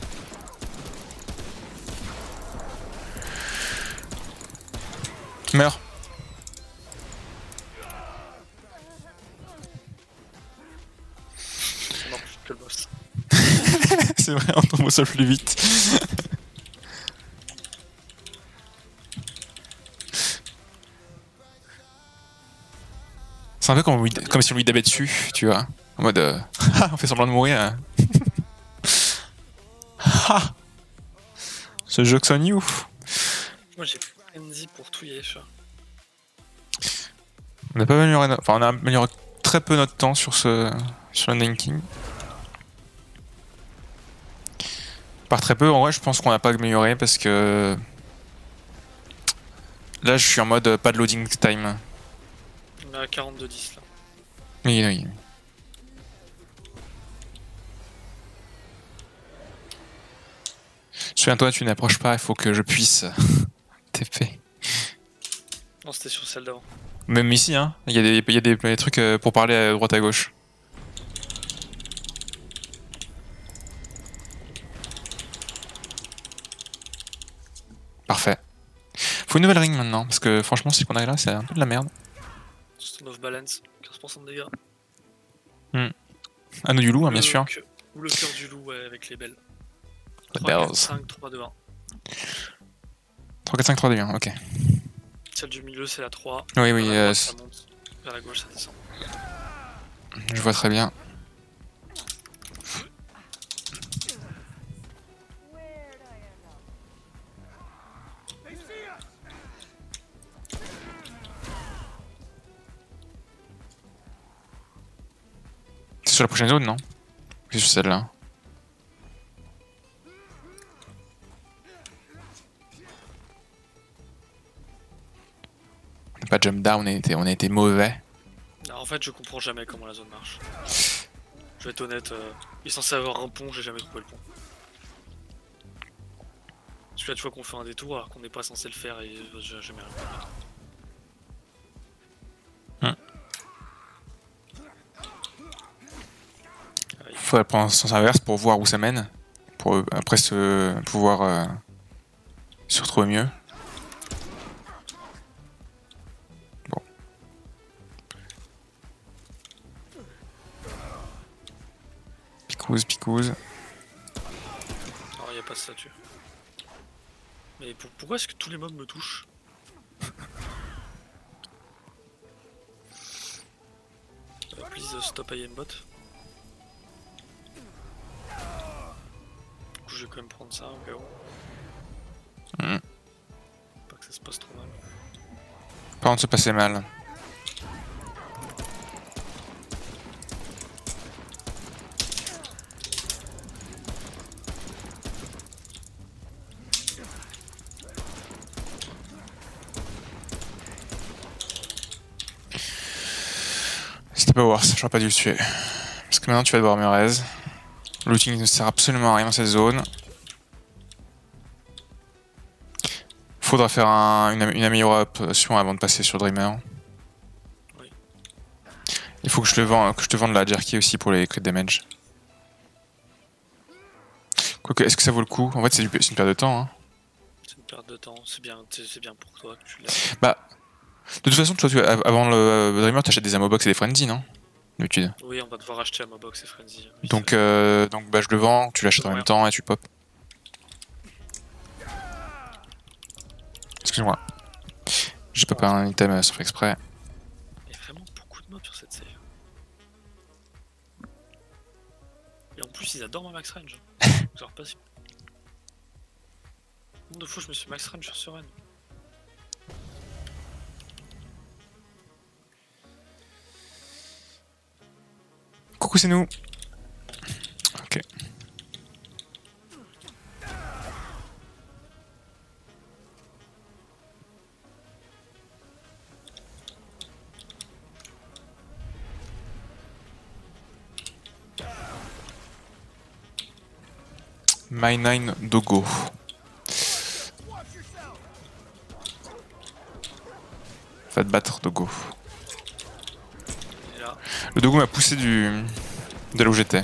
Meurs. C'est mort plus vite que le boss. C'est vrai, on tombe au sol plus vite. C'est un peu comme si on lui dabait dessus, tu vois. En mode. On fait semblant de mourir. Hein. Ce jeu que ça new. Moi j'ai frenzy pour tout Yesha. On n'a pas amélioré. Enfin, on a amélioré très peu notre temps sur l'Undying King. Par très peu, en vrai, je pense qu'on n'a pas amélioré parce que. Là, je suis en mode pas de loading time. On est à 42-10 là. Oui. Souviens-toi, tu n'approches pas, il faut que je puisse TP. Non, c'était sur celle d'avant. Même ici, hein, il y a des trucs pour parler à droite à gauche. Parfait. Faut une nouvelle ring maintenant, parce que franchement, ce qu'on a là, c'est un peu de la merde. Stone of Balance, 15% de dégâts. Anneau du loup, hein, bien sûr. Ou le cœur du loup, ouais, avec les belles. The 3, 4, bells. 5, 3, 2, 1. 3, 4, 5, 3, 2, 1, ok. Celle du milieu, c'est la 3. Oui, Vers la droite, ça monte. Vers la gauche, ça descend. Je vois très bien. C'est sur la prochaine zone, non? C'est sur celle-là. On n'a pas jump down, on a été mauvais. Alors, en fait, je comprends jamais comment la zone marche. Je vais être honnête, il est censé avoir un pont, j'ai jamais trouvé le pont. Parce que là, tu vois qu'on fait un détour alors qu'on n'est pas censé le faire et j'ai jamais rien compris. Faut prendre en sens inverse pour voir où ça mène. Pour après pouvoir se retrouver mieux. Bon. Picouse. Non, il n'y a pas de statue. Mais pourquoi est-ce que tous les mobs me touchent? Please stop aimbot. Du coup, je vais quand même prendre ça au cas où. Pas que ça se passe trop mal. Pas de se passer mal. C'était pas worse, j'aurais pas dû le tuer. Parce que maintenant tu vas devoir me raise. Looting ne sert absolument à rien dans cette zone. Faudra faire une amélioration avant de passer sur Dreamer. Oui. Il faut que je te vende la jerky aussi pour les crit damage. Quoique, est-ce que ça vaut le coup? En fait, c'est une perte de temps. Hein. C'est une perte de temps, c'est bien pour toi que tu l'as. Bah, de toute façon, toi, avant le Dreamer, t'achètes des ammo box et des frenzy, non? D'habitude. Oui, on va devoir acheter Ammo Box et Frenzy. Donc bah, je le vends, tu l'achètes en même temps et tu pop. Excuse-moi. J'ai popé un item sans faire exprès. Il y a vraiment beaucoup de mobs sur cette série. Et en plus, ils adorent mon max range. Genre pas si. Nombre de fois, je me suis max range sur Seren. Coucou, c'est nous. Ok. My 9 Dogo. Va te battre, Dogo. Et là, Le Dogo m'a poussé de là où j'étais.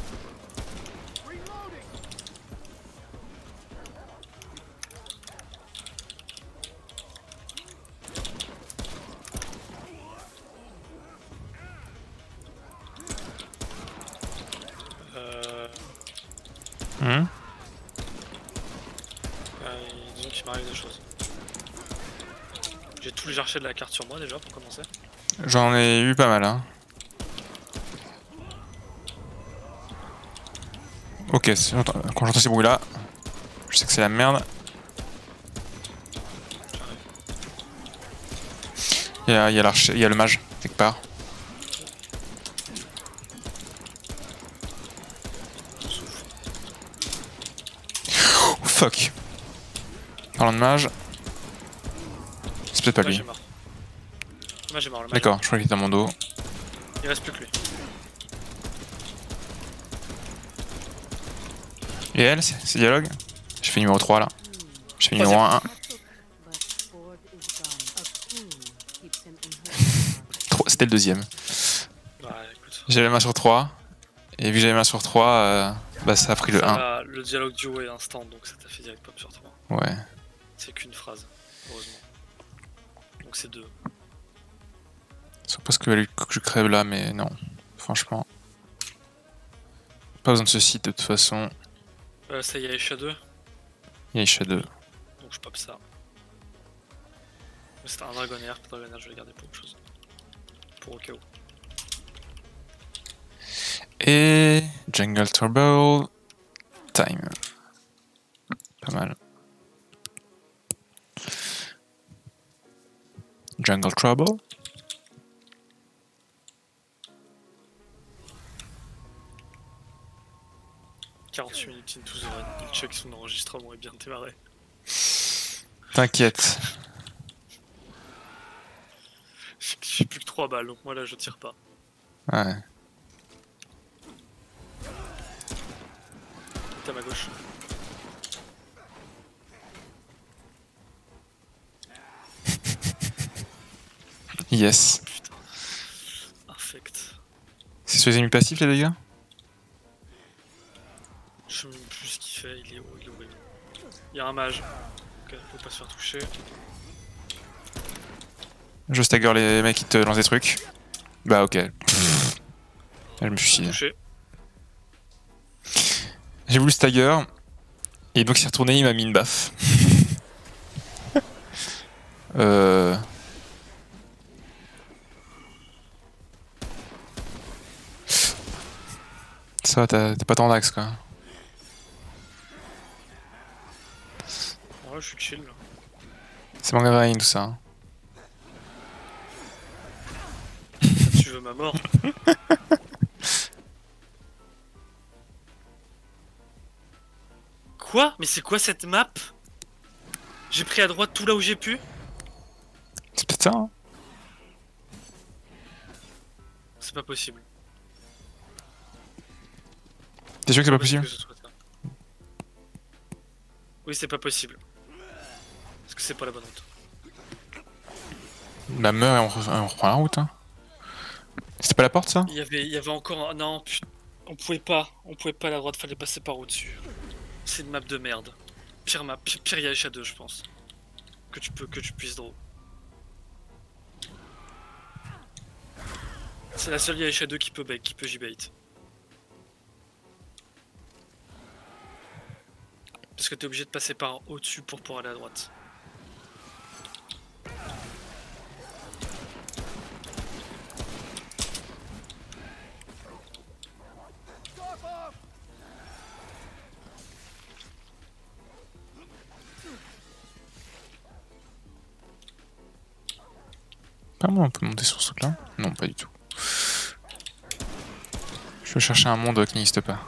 disons qu'il m'arrive des choses. J'ai tous les archers de la carte sur moi déjà pour commencer. J'en ai eu pas mal, hein. Ok, quand j'entends ces bruits là, je sais que c'est la merde. Il y a l'archer, il y a le mage, quelque part. Oh, fuck. Parlant de mage. C'est peut-être pas Là, lui. j'ai mort. Le mage est mort, le mage. D'accord, je crois qu'il était dans mon dos. Il reste plus que lui. Et elle, c'est dialogue? J'ai fait numéro 3 là. J'ai fait numéro 1. C'était le deuxième. Ouais, écoute. J'avais main sur 3. Et vu que j'avais main sur 3, bah ça a pris le 1. Va, le dialogue duo est instant, donc ça t'a fait direct pop sur 3. Ouais. C'est qu'une phrase, heureusement. Donc c'est 2. C'est parce que je crève là, mais non. Franchement. Pas besoin de ce site de toute façon. Ça y est, Aisha 2. Il y a Isha 2. Donc je pop ça. C'était un Dragonair, Dragonair je vais le garder pour autre chose. Pour au cas où. Et Jungle Turbo Time. Pas mal. Jungle Trouble. « 48 minutes into the run, il check son enregistrement est bien démarré. » T'inquiète. J'ai plus que 3 balles, donc moi là je tire pas. Ouais. T'es à ma gauche. Yes. Putain. Infect. C'est sur les ennemis passifs les dégâts? Je sais même plus ce qu'il fait, il est où, il y a un mage. Ok, faut pas se faire toucher. Je stagger les mecs qui te lancent des trucs. Bah ok. Je me suis touché. J'ai voulu stagger. Et donc il s'est retourné, il m'a mis une baffe. Ça va, t'es pas tant d'axe quoi. Ouais, je suis chill là. C'est Mangarein tout ça. Hein. Tu veux ma mort? Quoi? Mais c'est quoi cette map? J'ai pris à droite tout là où j'ai pu? C'est peut-être ça, hein. C'est pas possible. T'es sûr que c'est pas possible? Que ce soit ça. Oui, c'est pas possible. Parce que c'est pas la bonne route. Bah meurs et on reprend la route, hein. C'était pas la porte, ça? Il y avait encore un... Non, putain. On pouvait pas à la droite, fallait passer par au-dessus. C'est une map de merde. Pire map, pire Yaisha 2, je pense. Que tu puisses draw. C'est la seule Yaisha 2 qui peut J-bait. Parce que t'es obligé de passer par au-dessus pour pouvoir aller à droite. Pas moi, on peut monter sur ce truc là? Non, pas du tout. Je vais chercher un monde qui n'existe pas.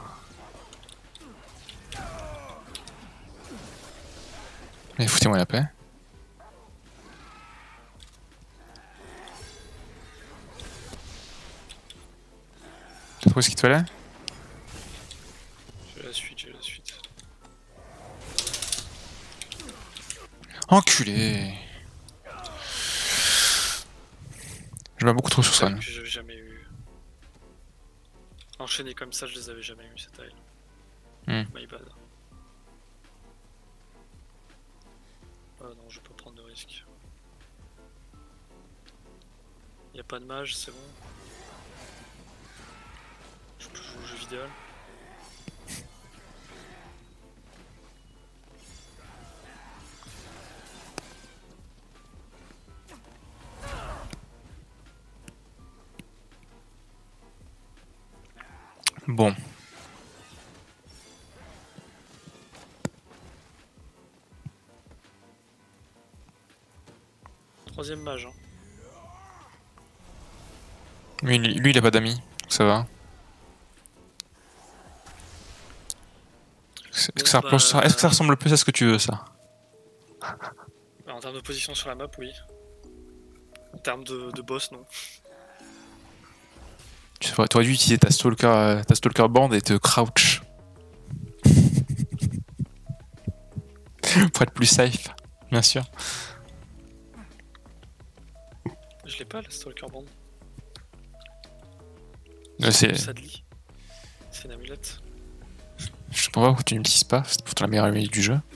Mais foutez-moi la paix. T'as trouvé ce qu'il te fallait? J'ai la suite. Enculé! Je bats beaucoup trop sur ça. Que j'avais jamais eu. Enchaîné comme ça, je les avais jamais eu, ces tiles. My bad. Ah non, je peux pas prendre de risque. Y'a pas de mage, c'est bon. Je peux jouer au jeu vidéo. Bon. Troisième mage. Hein. Lui, il a pas d'amis, ça va. Est-ce que ça ressemble plus à ce que tu veux, ça? En termes de position sur la map, oui. En termes de boss, non. Tu aurais dû utiliser ta stalker band et te crouch. Pour être plus safe, bien sûr. Je l'ai pas, la Stalker Band. C'est Sadly. C'est une amulette. Je sais pas pourquoi tu ne l'utilises pas, c'est pourtant la meilleure amulette du jeu.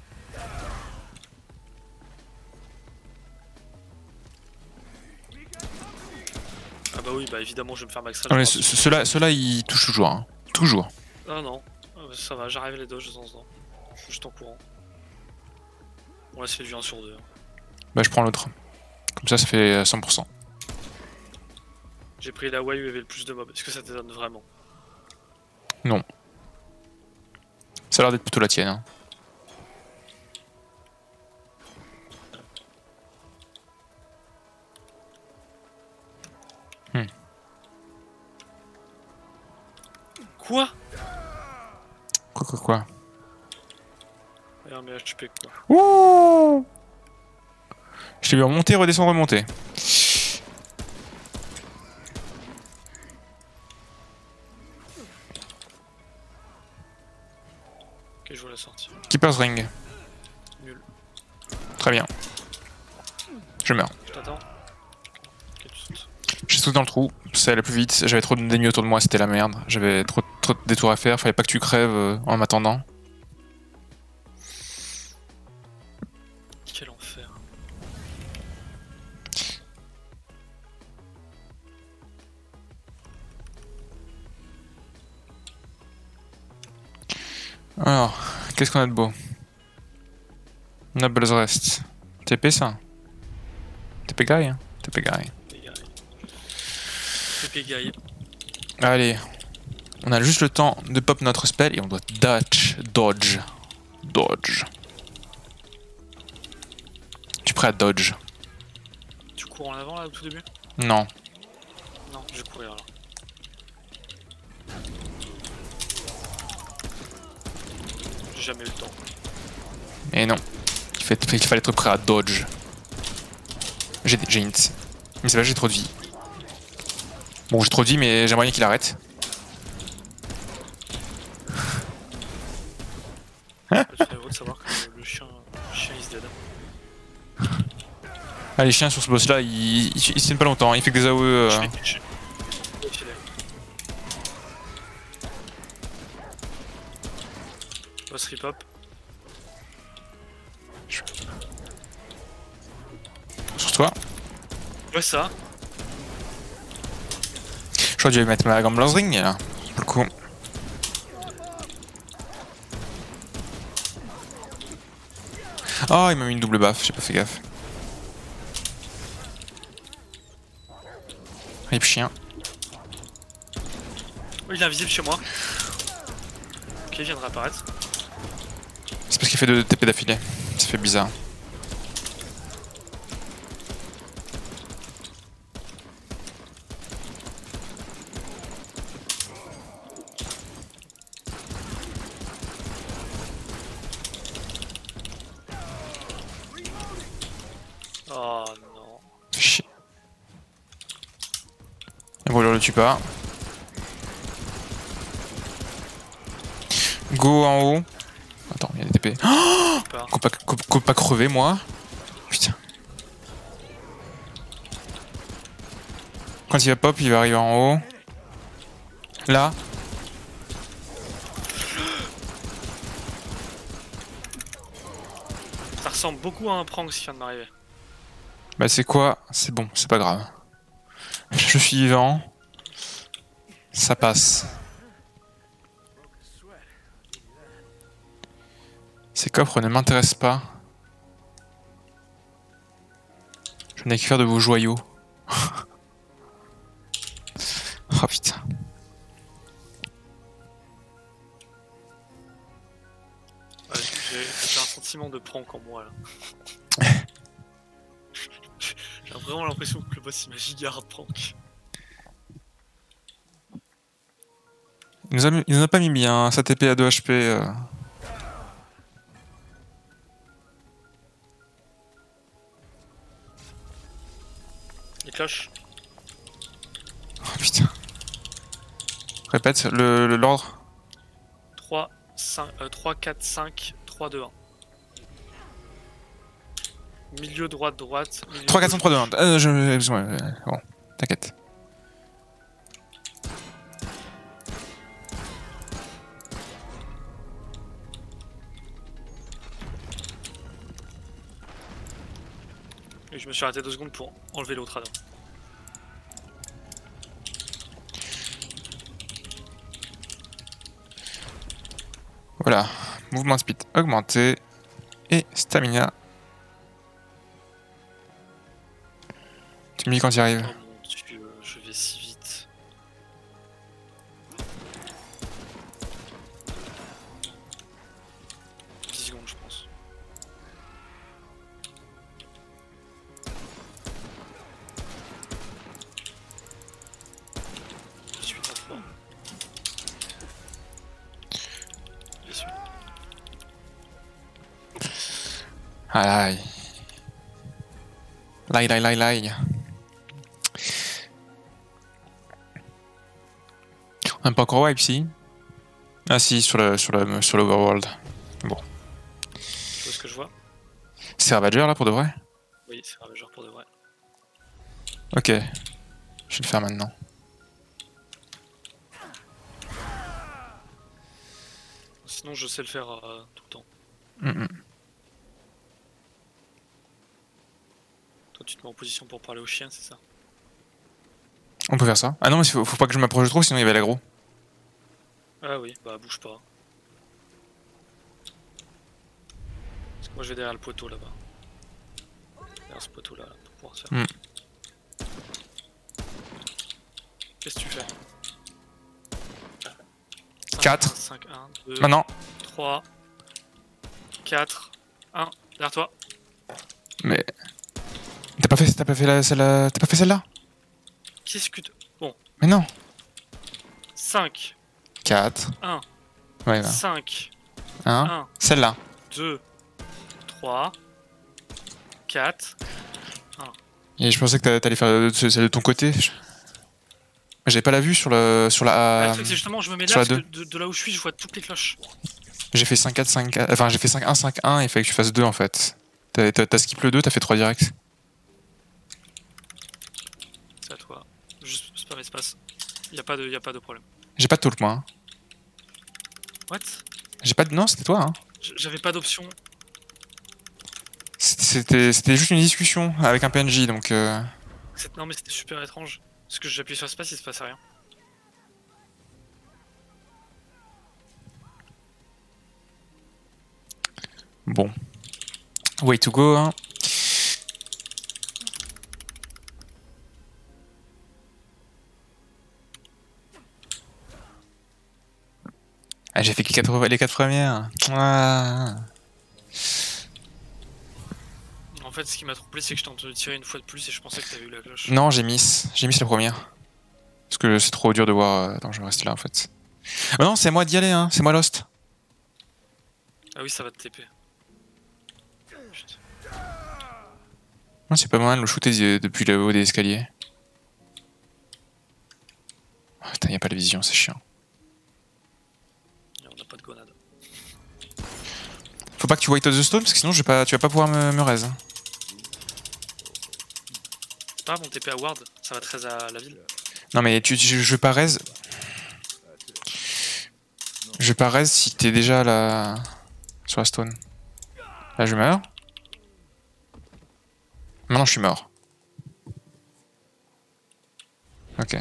Ah bah oui, bah évidemment je vais me faire max. Ah mais ceux-là ils touchent toujours, hein. Toujours. Ah non, ça va, j'arrive les dodges de temps en temps. Je suis juste en courant. On va se faire du 1 sur 2. Bah je prends l'autre. Comme ça fait 100%. J'ai pris la way où il y avait le plus de mobs. Est-ce que ça te donne vraiment? Non. Ça a l'air d'être plutôt la tienne. Hein. Quoi? Quoi? Non mais HP quoi. Ouh! Je t'ai vu remonter, redescendre, remonter. Ok, je vois la sortie. Keeper's Ring. Nul. Très bien. Je meurs. Je t'attends. Ok, tu sautes. J'ai sauté dans le trou, ça allait plus vite, j'avais trop d'ennemis autour de moi, c'était la merde. J'avais trop de détours à faire, fallait pas que tu crèves en m'attendant. Quel enfer. Alors, qu'est-ce qu'on a de beau? Nobles Rest. TP ça? TP Guy hein? TP Guy. TP Guy. Allez. On a juste le temps de pop notre spell et on doit dodge. Tu es prêt à dodge? Tu cours en avant là au tout début? Non. Non, je vais courir alors. J'ai jamais eu le temps. Et non. Il fallait être prêt à dodge. J'ai int. Mais c'est pas, j'ai trop de vie. Bon, j'ai trop dit, mais j'aimerais bien qu'il arrête. Ça serait heureux de savoir que le chien is dead. Ah, les chiens sur ce boss là, ils tiennent pas longtemps, il fait que des AOE. Je vais filer. Boss rip-hop. Sur toi. Ouais, ça. Je crois que je vais mettre ma Gambler's Ring là, pour le coup. Oh, il m'a mis une double baffe, j'ai pas fait gaffe. Rip chien. Oh, il est invisible chez moi. Ok, il vient de réapparaître. C'est parce qu'il fait 2 TP d'affilée. Ça fait bizarre. Oh non. Chier. La brûlure le tue pas. Go en haut. Attends, il y a des TP. Oh, qu'on pas crever moi. Putain. Quand il va pop, il va arriver en haut. Là. Ça ressemble beaucoup à un prank qui vient de m'arriver. Bah c'est quoi? C'est bon, c'est pas grave. Je suis vivant. Ça passe. Ces coffres ne m'intéressent pas. Je n'ai que faire de vos joyaux. Oh putain. Ouais, j'ai un sentiment de prank en moi là. J'ai vraiment l'impression que le boss il m'a giga hard prank. Il nous a pas mis bien, sa TP à 2 HP. Il cloche. Oh putain. Répète l'ordre. 3, 4, 5, 3, 2, 1. Milieu, droite, droite. 3, 4, 5, 3, 2, 1. Excuse-moi. Bon, t'inquiète. Et je me suis arrêté 2 secondes pour enlever l'autre adam. Voilà. Mouvement speed augmenté. Et stamina. Tu me dis quand il arrive. Oh mon dieu, je vais si vite. Secondes, je pense. Je suis pas fort. Je suis. Aïe. L'aïe. On n'a pas encore wipe si. Ah si, sur l'overworld. Bon. Tu vois ce que je vois? C'est Ravager là pour de vrai? Oui, c'est Ravager pour de vrai. Ok. Je vais le faire maintenant. Sinon, je sais le faire tout le temps. Toi, tu te mets en position pour parler au chien, c'est ça? On peut faire ça. Ah non, mais faut pas que je m'approche trop, sinon il va l'aggro. Ah oui, bah bouge pas. Parce que moi je vais derrière le poteau là-bas. Derrière ce poteau là, pour pouvoir se faire. Qu'est-ce que tu fais? 4. 5, 1, 2, Maintenant. 3, 4, 1, derrière toi. Mais. T'as pas fait celle-là? Qu'est-ce que tu... Bon. Mais non. 5, 4. 1, Ouais, là. 5, 1. 1, Celle-là. 2, 3, 4, 1. Et je pensais que t'allais faire celle de ton côté. J'avais pas la vue sur le sur Le la. truc, c'est justement, je me mets là sur la parce que 2. de là où je suis, je vois toutes les cloches. J'ai fait 5-4, 5-4. Enfin, j'ai fait 5-1, 5-1 et il fallait que tu fasses 2 en fait. T'as skip le 2, t'as fait 3 directs. C'est à toi. Juste spam espace. Y a pas de problème. J'ai pas de talk moi. Hein. What? J'ai pas de. Non, c'était toi. Hein. J'avais pas d'option. C'était juste une discussion avec un PNJ donc. Non mais c'était super étrange. Parce que j'appuie sur espace, il se passait rien. Bon. Way to go. Hein. Ah, j'ai fait que les 4 premières. Ah. En fait, ce qui m'a troublé, c'est que je t'ai entendu tirer une fois de plus et je pensais que t'avais eu la cloche. Non, j'ai miss. J'ai miss la première. Parce que c'est trop dur de voir. Attends, je vais rester là en fait. Ah non, c'est à moi d'y aller, hein. C'est moi Lost. Ah oui, ça va te TP. Putain. Non, c'est pas mal de le shooter depuis le haut des escaliers. Oh, putain, y'a pas de vision, c'est chiant. Et on n'a pas de gonade. Faut pas que tu white out the stone parce que sinon tu vas pas pouvoir me raise. Pas mon TP à Ward, ça va très à la ville. Non mais je vais pas raise. Je vais pas raise si t'es déjà là sur la stone. Là je meurs. Maintenant je suis mort. Ok.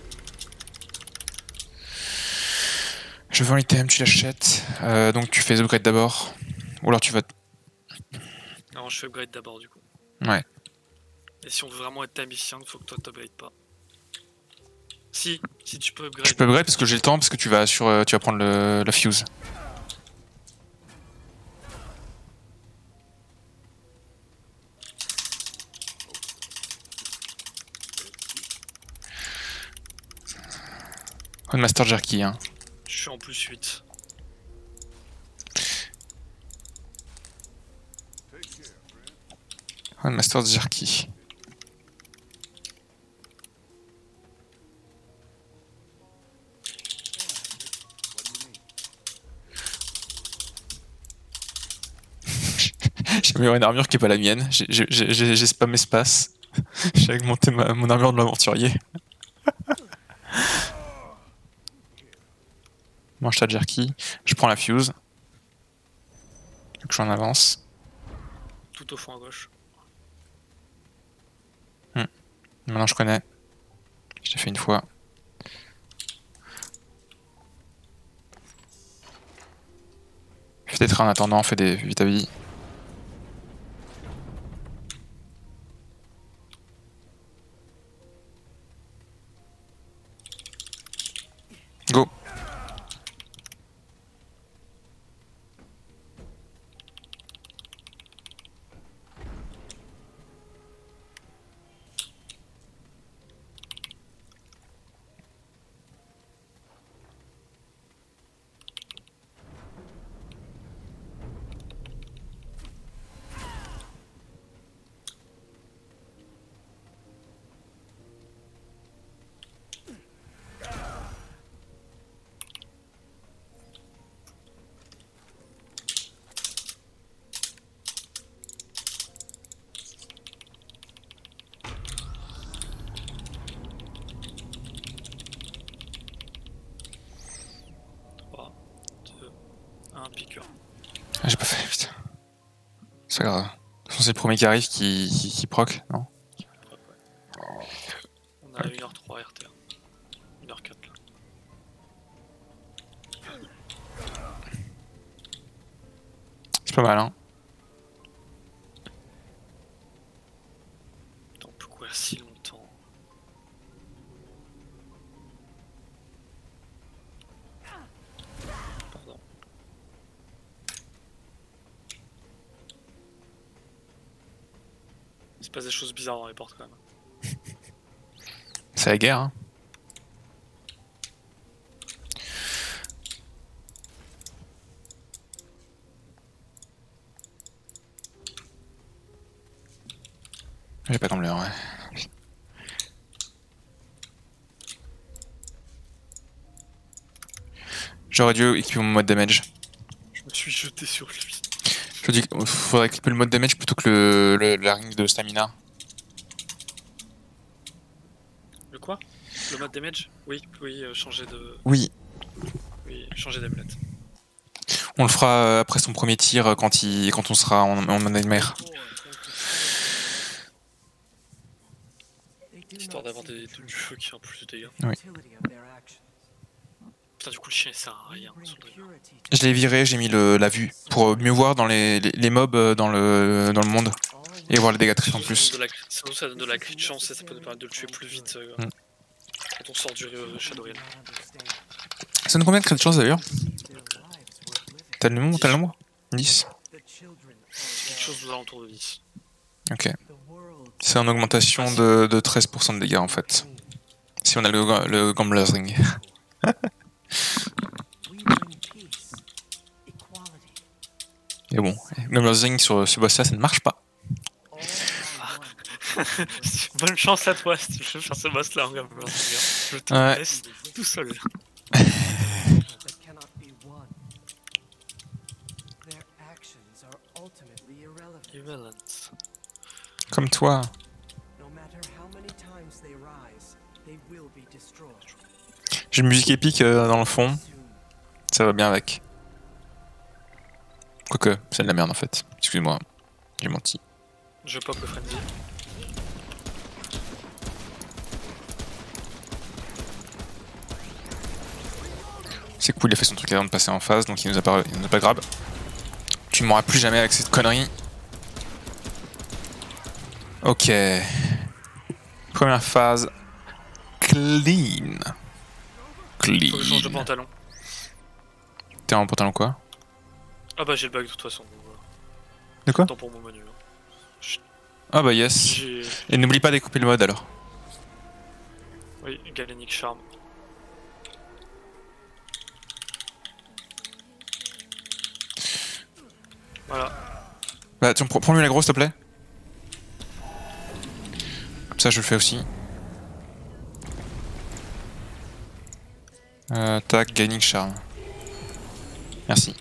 Je vends l'item, tu l'achètes. Donc tu fais les upgrades d'abord. Ou alors tu vas... Non, je fais upgrade d'abord du coup. Ouais. Et si on veut vraiment être time efficient, faut que toi t'upgrades pas. Si tu peux upgrade. Je peux upgrade parce que j'ai le temps, parce que tu vas prendre la fuse. Master Jerky, hein. Je suis en plus 8. Master Jerky. J'ai mis une armure qui est pas la mienne. J'ai spam espace. J'ai augmenté mon armure de l'aventurier. Mange ta jerky. Je prends la fuse. Donc je suis en avance. Tout au fond à gauche. Maintenant je connais. Je l'ai fait une fois. Fais des trains en attendant, fais des vite à vie. Go. Un piqûre. Ah, j'ai pas fait, putain. C'est pas grave. De toute façon, c'est le premier qui arrive qui proc, non? On a 1h03 RT. 1h04 là. C'est pas mal, hein. Attends, pourquoi si longtemps? Pardon. Il se passe des choses bizarres dans les portes quand même. C'est la guerre, hein. J'ai pas tombé, ouais. J'aurais dû équiper mon mode damage. Je me suis jeté sur lui. Je dis qu'il faudrait équiper le mode damage plutôt que la ring de stamina. Le quoi? Le mode damage? Oui, changer de... Oui, Oui, changer d'amulette. on le fera après son premier tir quand on sera en nightmare. Histoire d'avoir du feu qui fait plus de dégâts. Oui. Putain, du coup, le chien il sert à rien sur le délire. Je l'ai viré, j'ai mis la vue pour mieux voir dans les mobs dans le monde et voir les dégâts de crit en plus. Ça donne de la crit chance et ça peut nous permettre de le tuer plus vite quand on sort du Shadowrun. Ça donne combien de crit de chance d'ailleurs? T'as le nombre 10. Quelque chose aux alentours de 10. Ok. C'est en augmentation de 13% de dégâts en fait. Si on a le Gambler's Ring. Et bon, Gambler's Ring sur ce boss là, ça ne marche pas. Bonne chance à toi si tu veux faire ce boss là en Gambler's Ring. Je te laisse tout seul. Comme toi. J'ai une musique épique dans le fond. Ça va bien avec. Quoique, c'est de la merde en fait. Excuse-moi, j'ai menti. Je pop le frenzy. C'est cool, il a fait son truc avant de passer en phase, donc il nous a pas grab. Tu m'auras plus jamais avec cette connerie. Ok. Première phase. Clean. Clean. Faut que je change de pantalon. T'es en pantalon quoi? Ah bah j'ai le bug de toute façon. De quoi? Attends pour mon menu. Ah bah yes. Et n'oublie pas de découper le mode alors. Oui, Galenic Charm. Voilà. Bah tiens, prends-lui la grosse s'il te plaît. Comme ça je le fais aussi. Tac, Gaining Charm. Merci.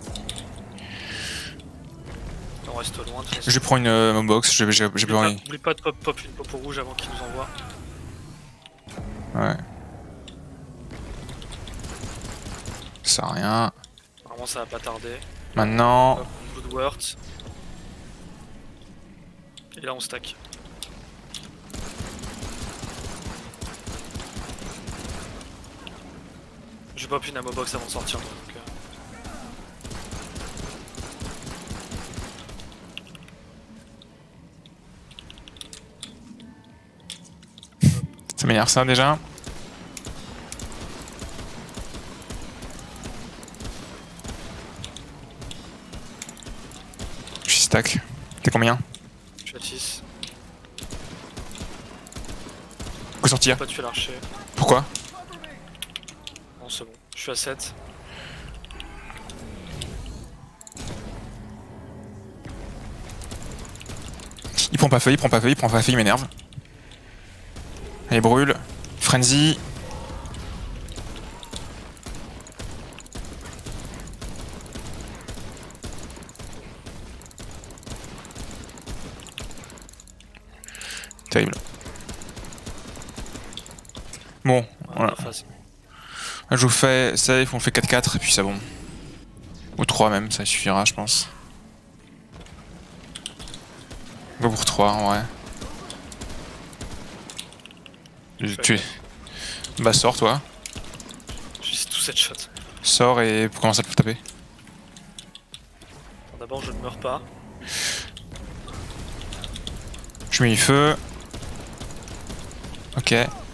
On reste loin de toute façon. Je prends une box, j'ai pas envie. N'oublie pas de pop une pop rouge avant qu'il nous envoie. Ouais. Ça sert à rien. Normalement ça va pas tarder. Maintenant. Bloodworth. Et là on stack. Je pop une ammo box avant de sortir donc. Ça m'énerve ça déjà. Je suis stack. T'es combien? Je suis à 6. Faut sortir. Pas tuer l'archer. Pourquoi? Non c'est bon. Je suis à 7. Il prend pas feuille, il m'énerve. Allez, brûle. Frenzy. Terrible. Bon, voilà. Je vous fais safe, on fait 4-4 et puis c'est bon. Ou 3 même, ça suffira je pense. Go pour 3 en vrai. Tu es. Bah sors toi. J'ai tout cette shot. Sors et pour commencer à te taper. D'abord je ne meurs pas. Je mets du feu. Ok.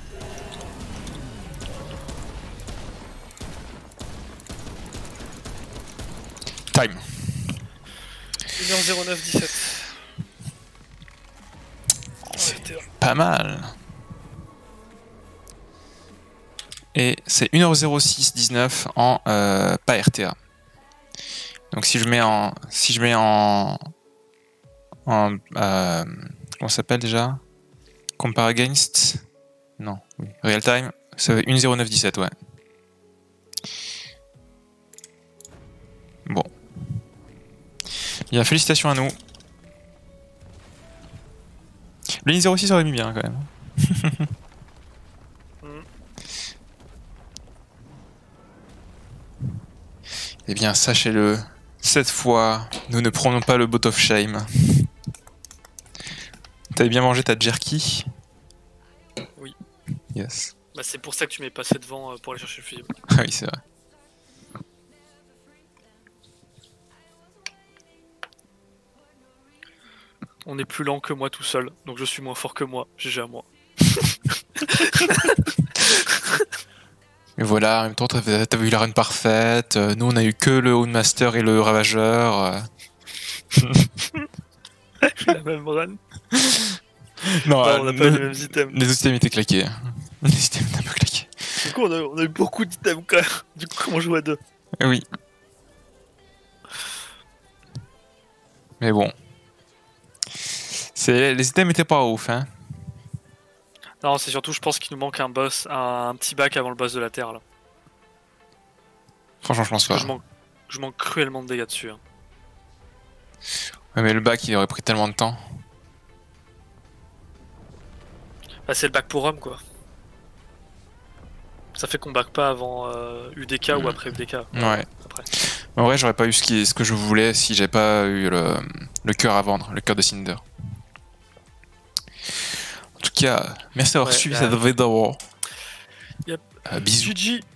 Time. 1h09-17. C'est pas mal. Et c'est 1h06-19 en pas RTA. Donc si je mets en comment ça s'appelle déjà? Compare against? Non, oui. Real time, ça fait 1.0917, ouais. Bon. Bien, félicitations à nous. Le ligne 06 aurait mis bien quand même. Eh bien, sachez-le, cette fois, nous ne prenons pas le bot of shame. T'avais bien mangé ta jerky? Oui. Yes. Bah, c'est pour ça que tu m'es passé devant pour aller chercher le fusible. Ah oui, c'est vrai. On est plus lent que moi tout seul, donc je suis moins fort que moi. GG à moi. Mais voilà, en même temps, t'avais eu la run parfaite. Nous, on a eu que le Houndmaster et le Ravageur. La même run. Non, Non, on n'a pas eu les mêmes items. Les autres items étaient claqués. Les items étaient un peu claqués. Du coup, on a eu beaucoup d'items quand même. Du coup, comment on joue à deux? Oui. Mais bon. Les items étaient pas ouf, hein. Non, c'est surtout, je pense qu'il nous manque un boss, un petit bac avant le boss de la Terre là. Franchement, je pense pas. Je manque cruellement de dégâts dessus. Hein. Ouais, mais le bac, il aurait pris tellement de temps. Bah, c'est le bac pour homme quoi. Ça fait qu'on back pas avant UDK ou après UDK. Ouais. Après. En vrai, j'aurais pas eu ce que je voulais si j'avais pas eu le cœur à vendre, le cœur de Cinder. En tout cas, merci d'avoir suivi cette vidéo. Yep. Bisous. GG.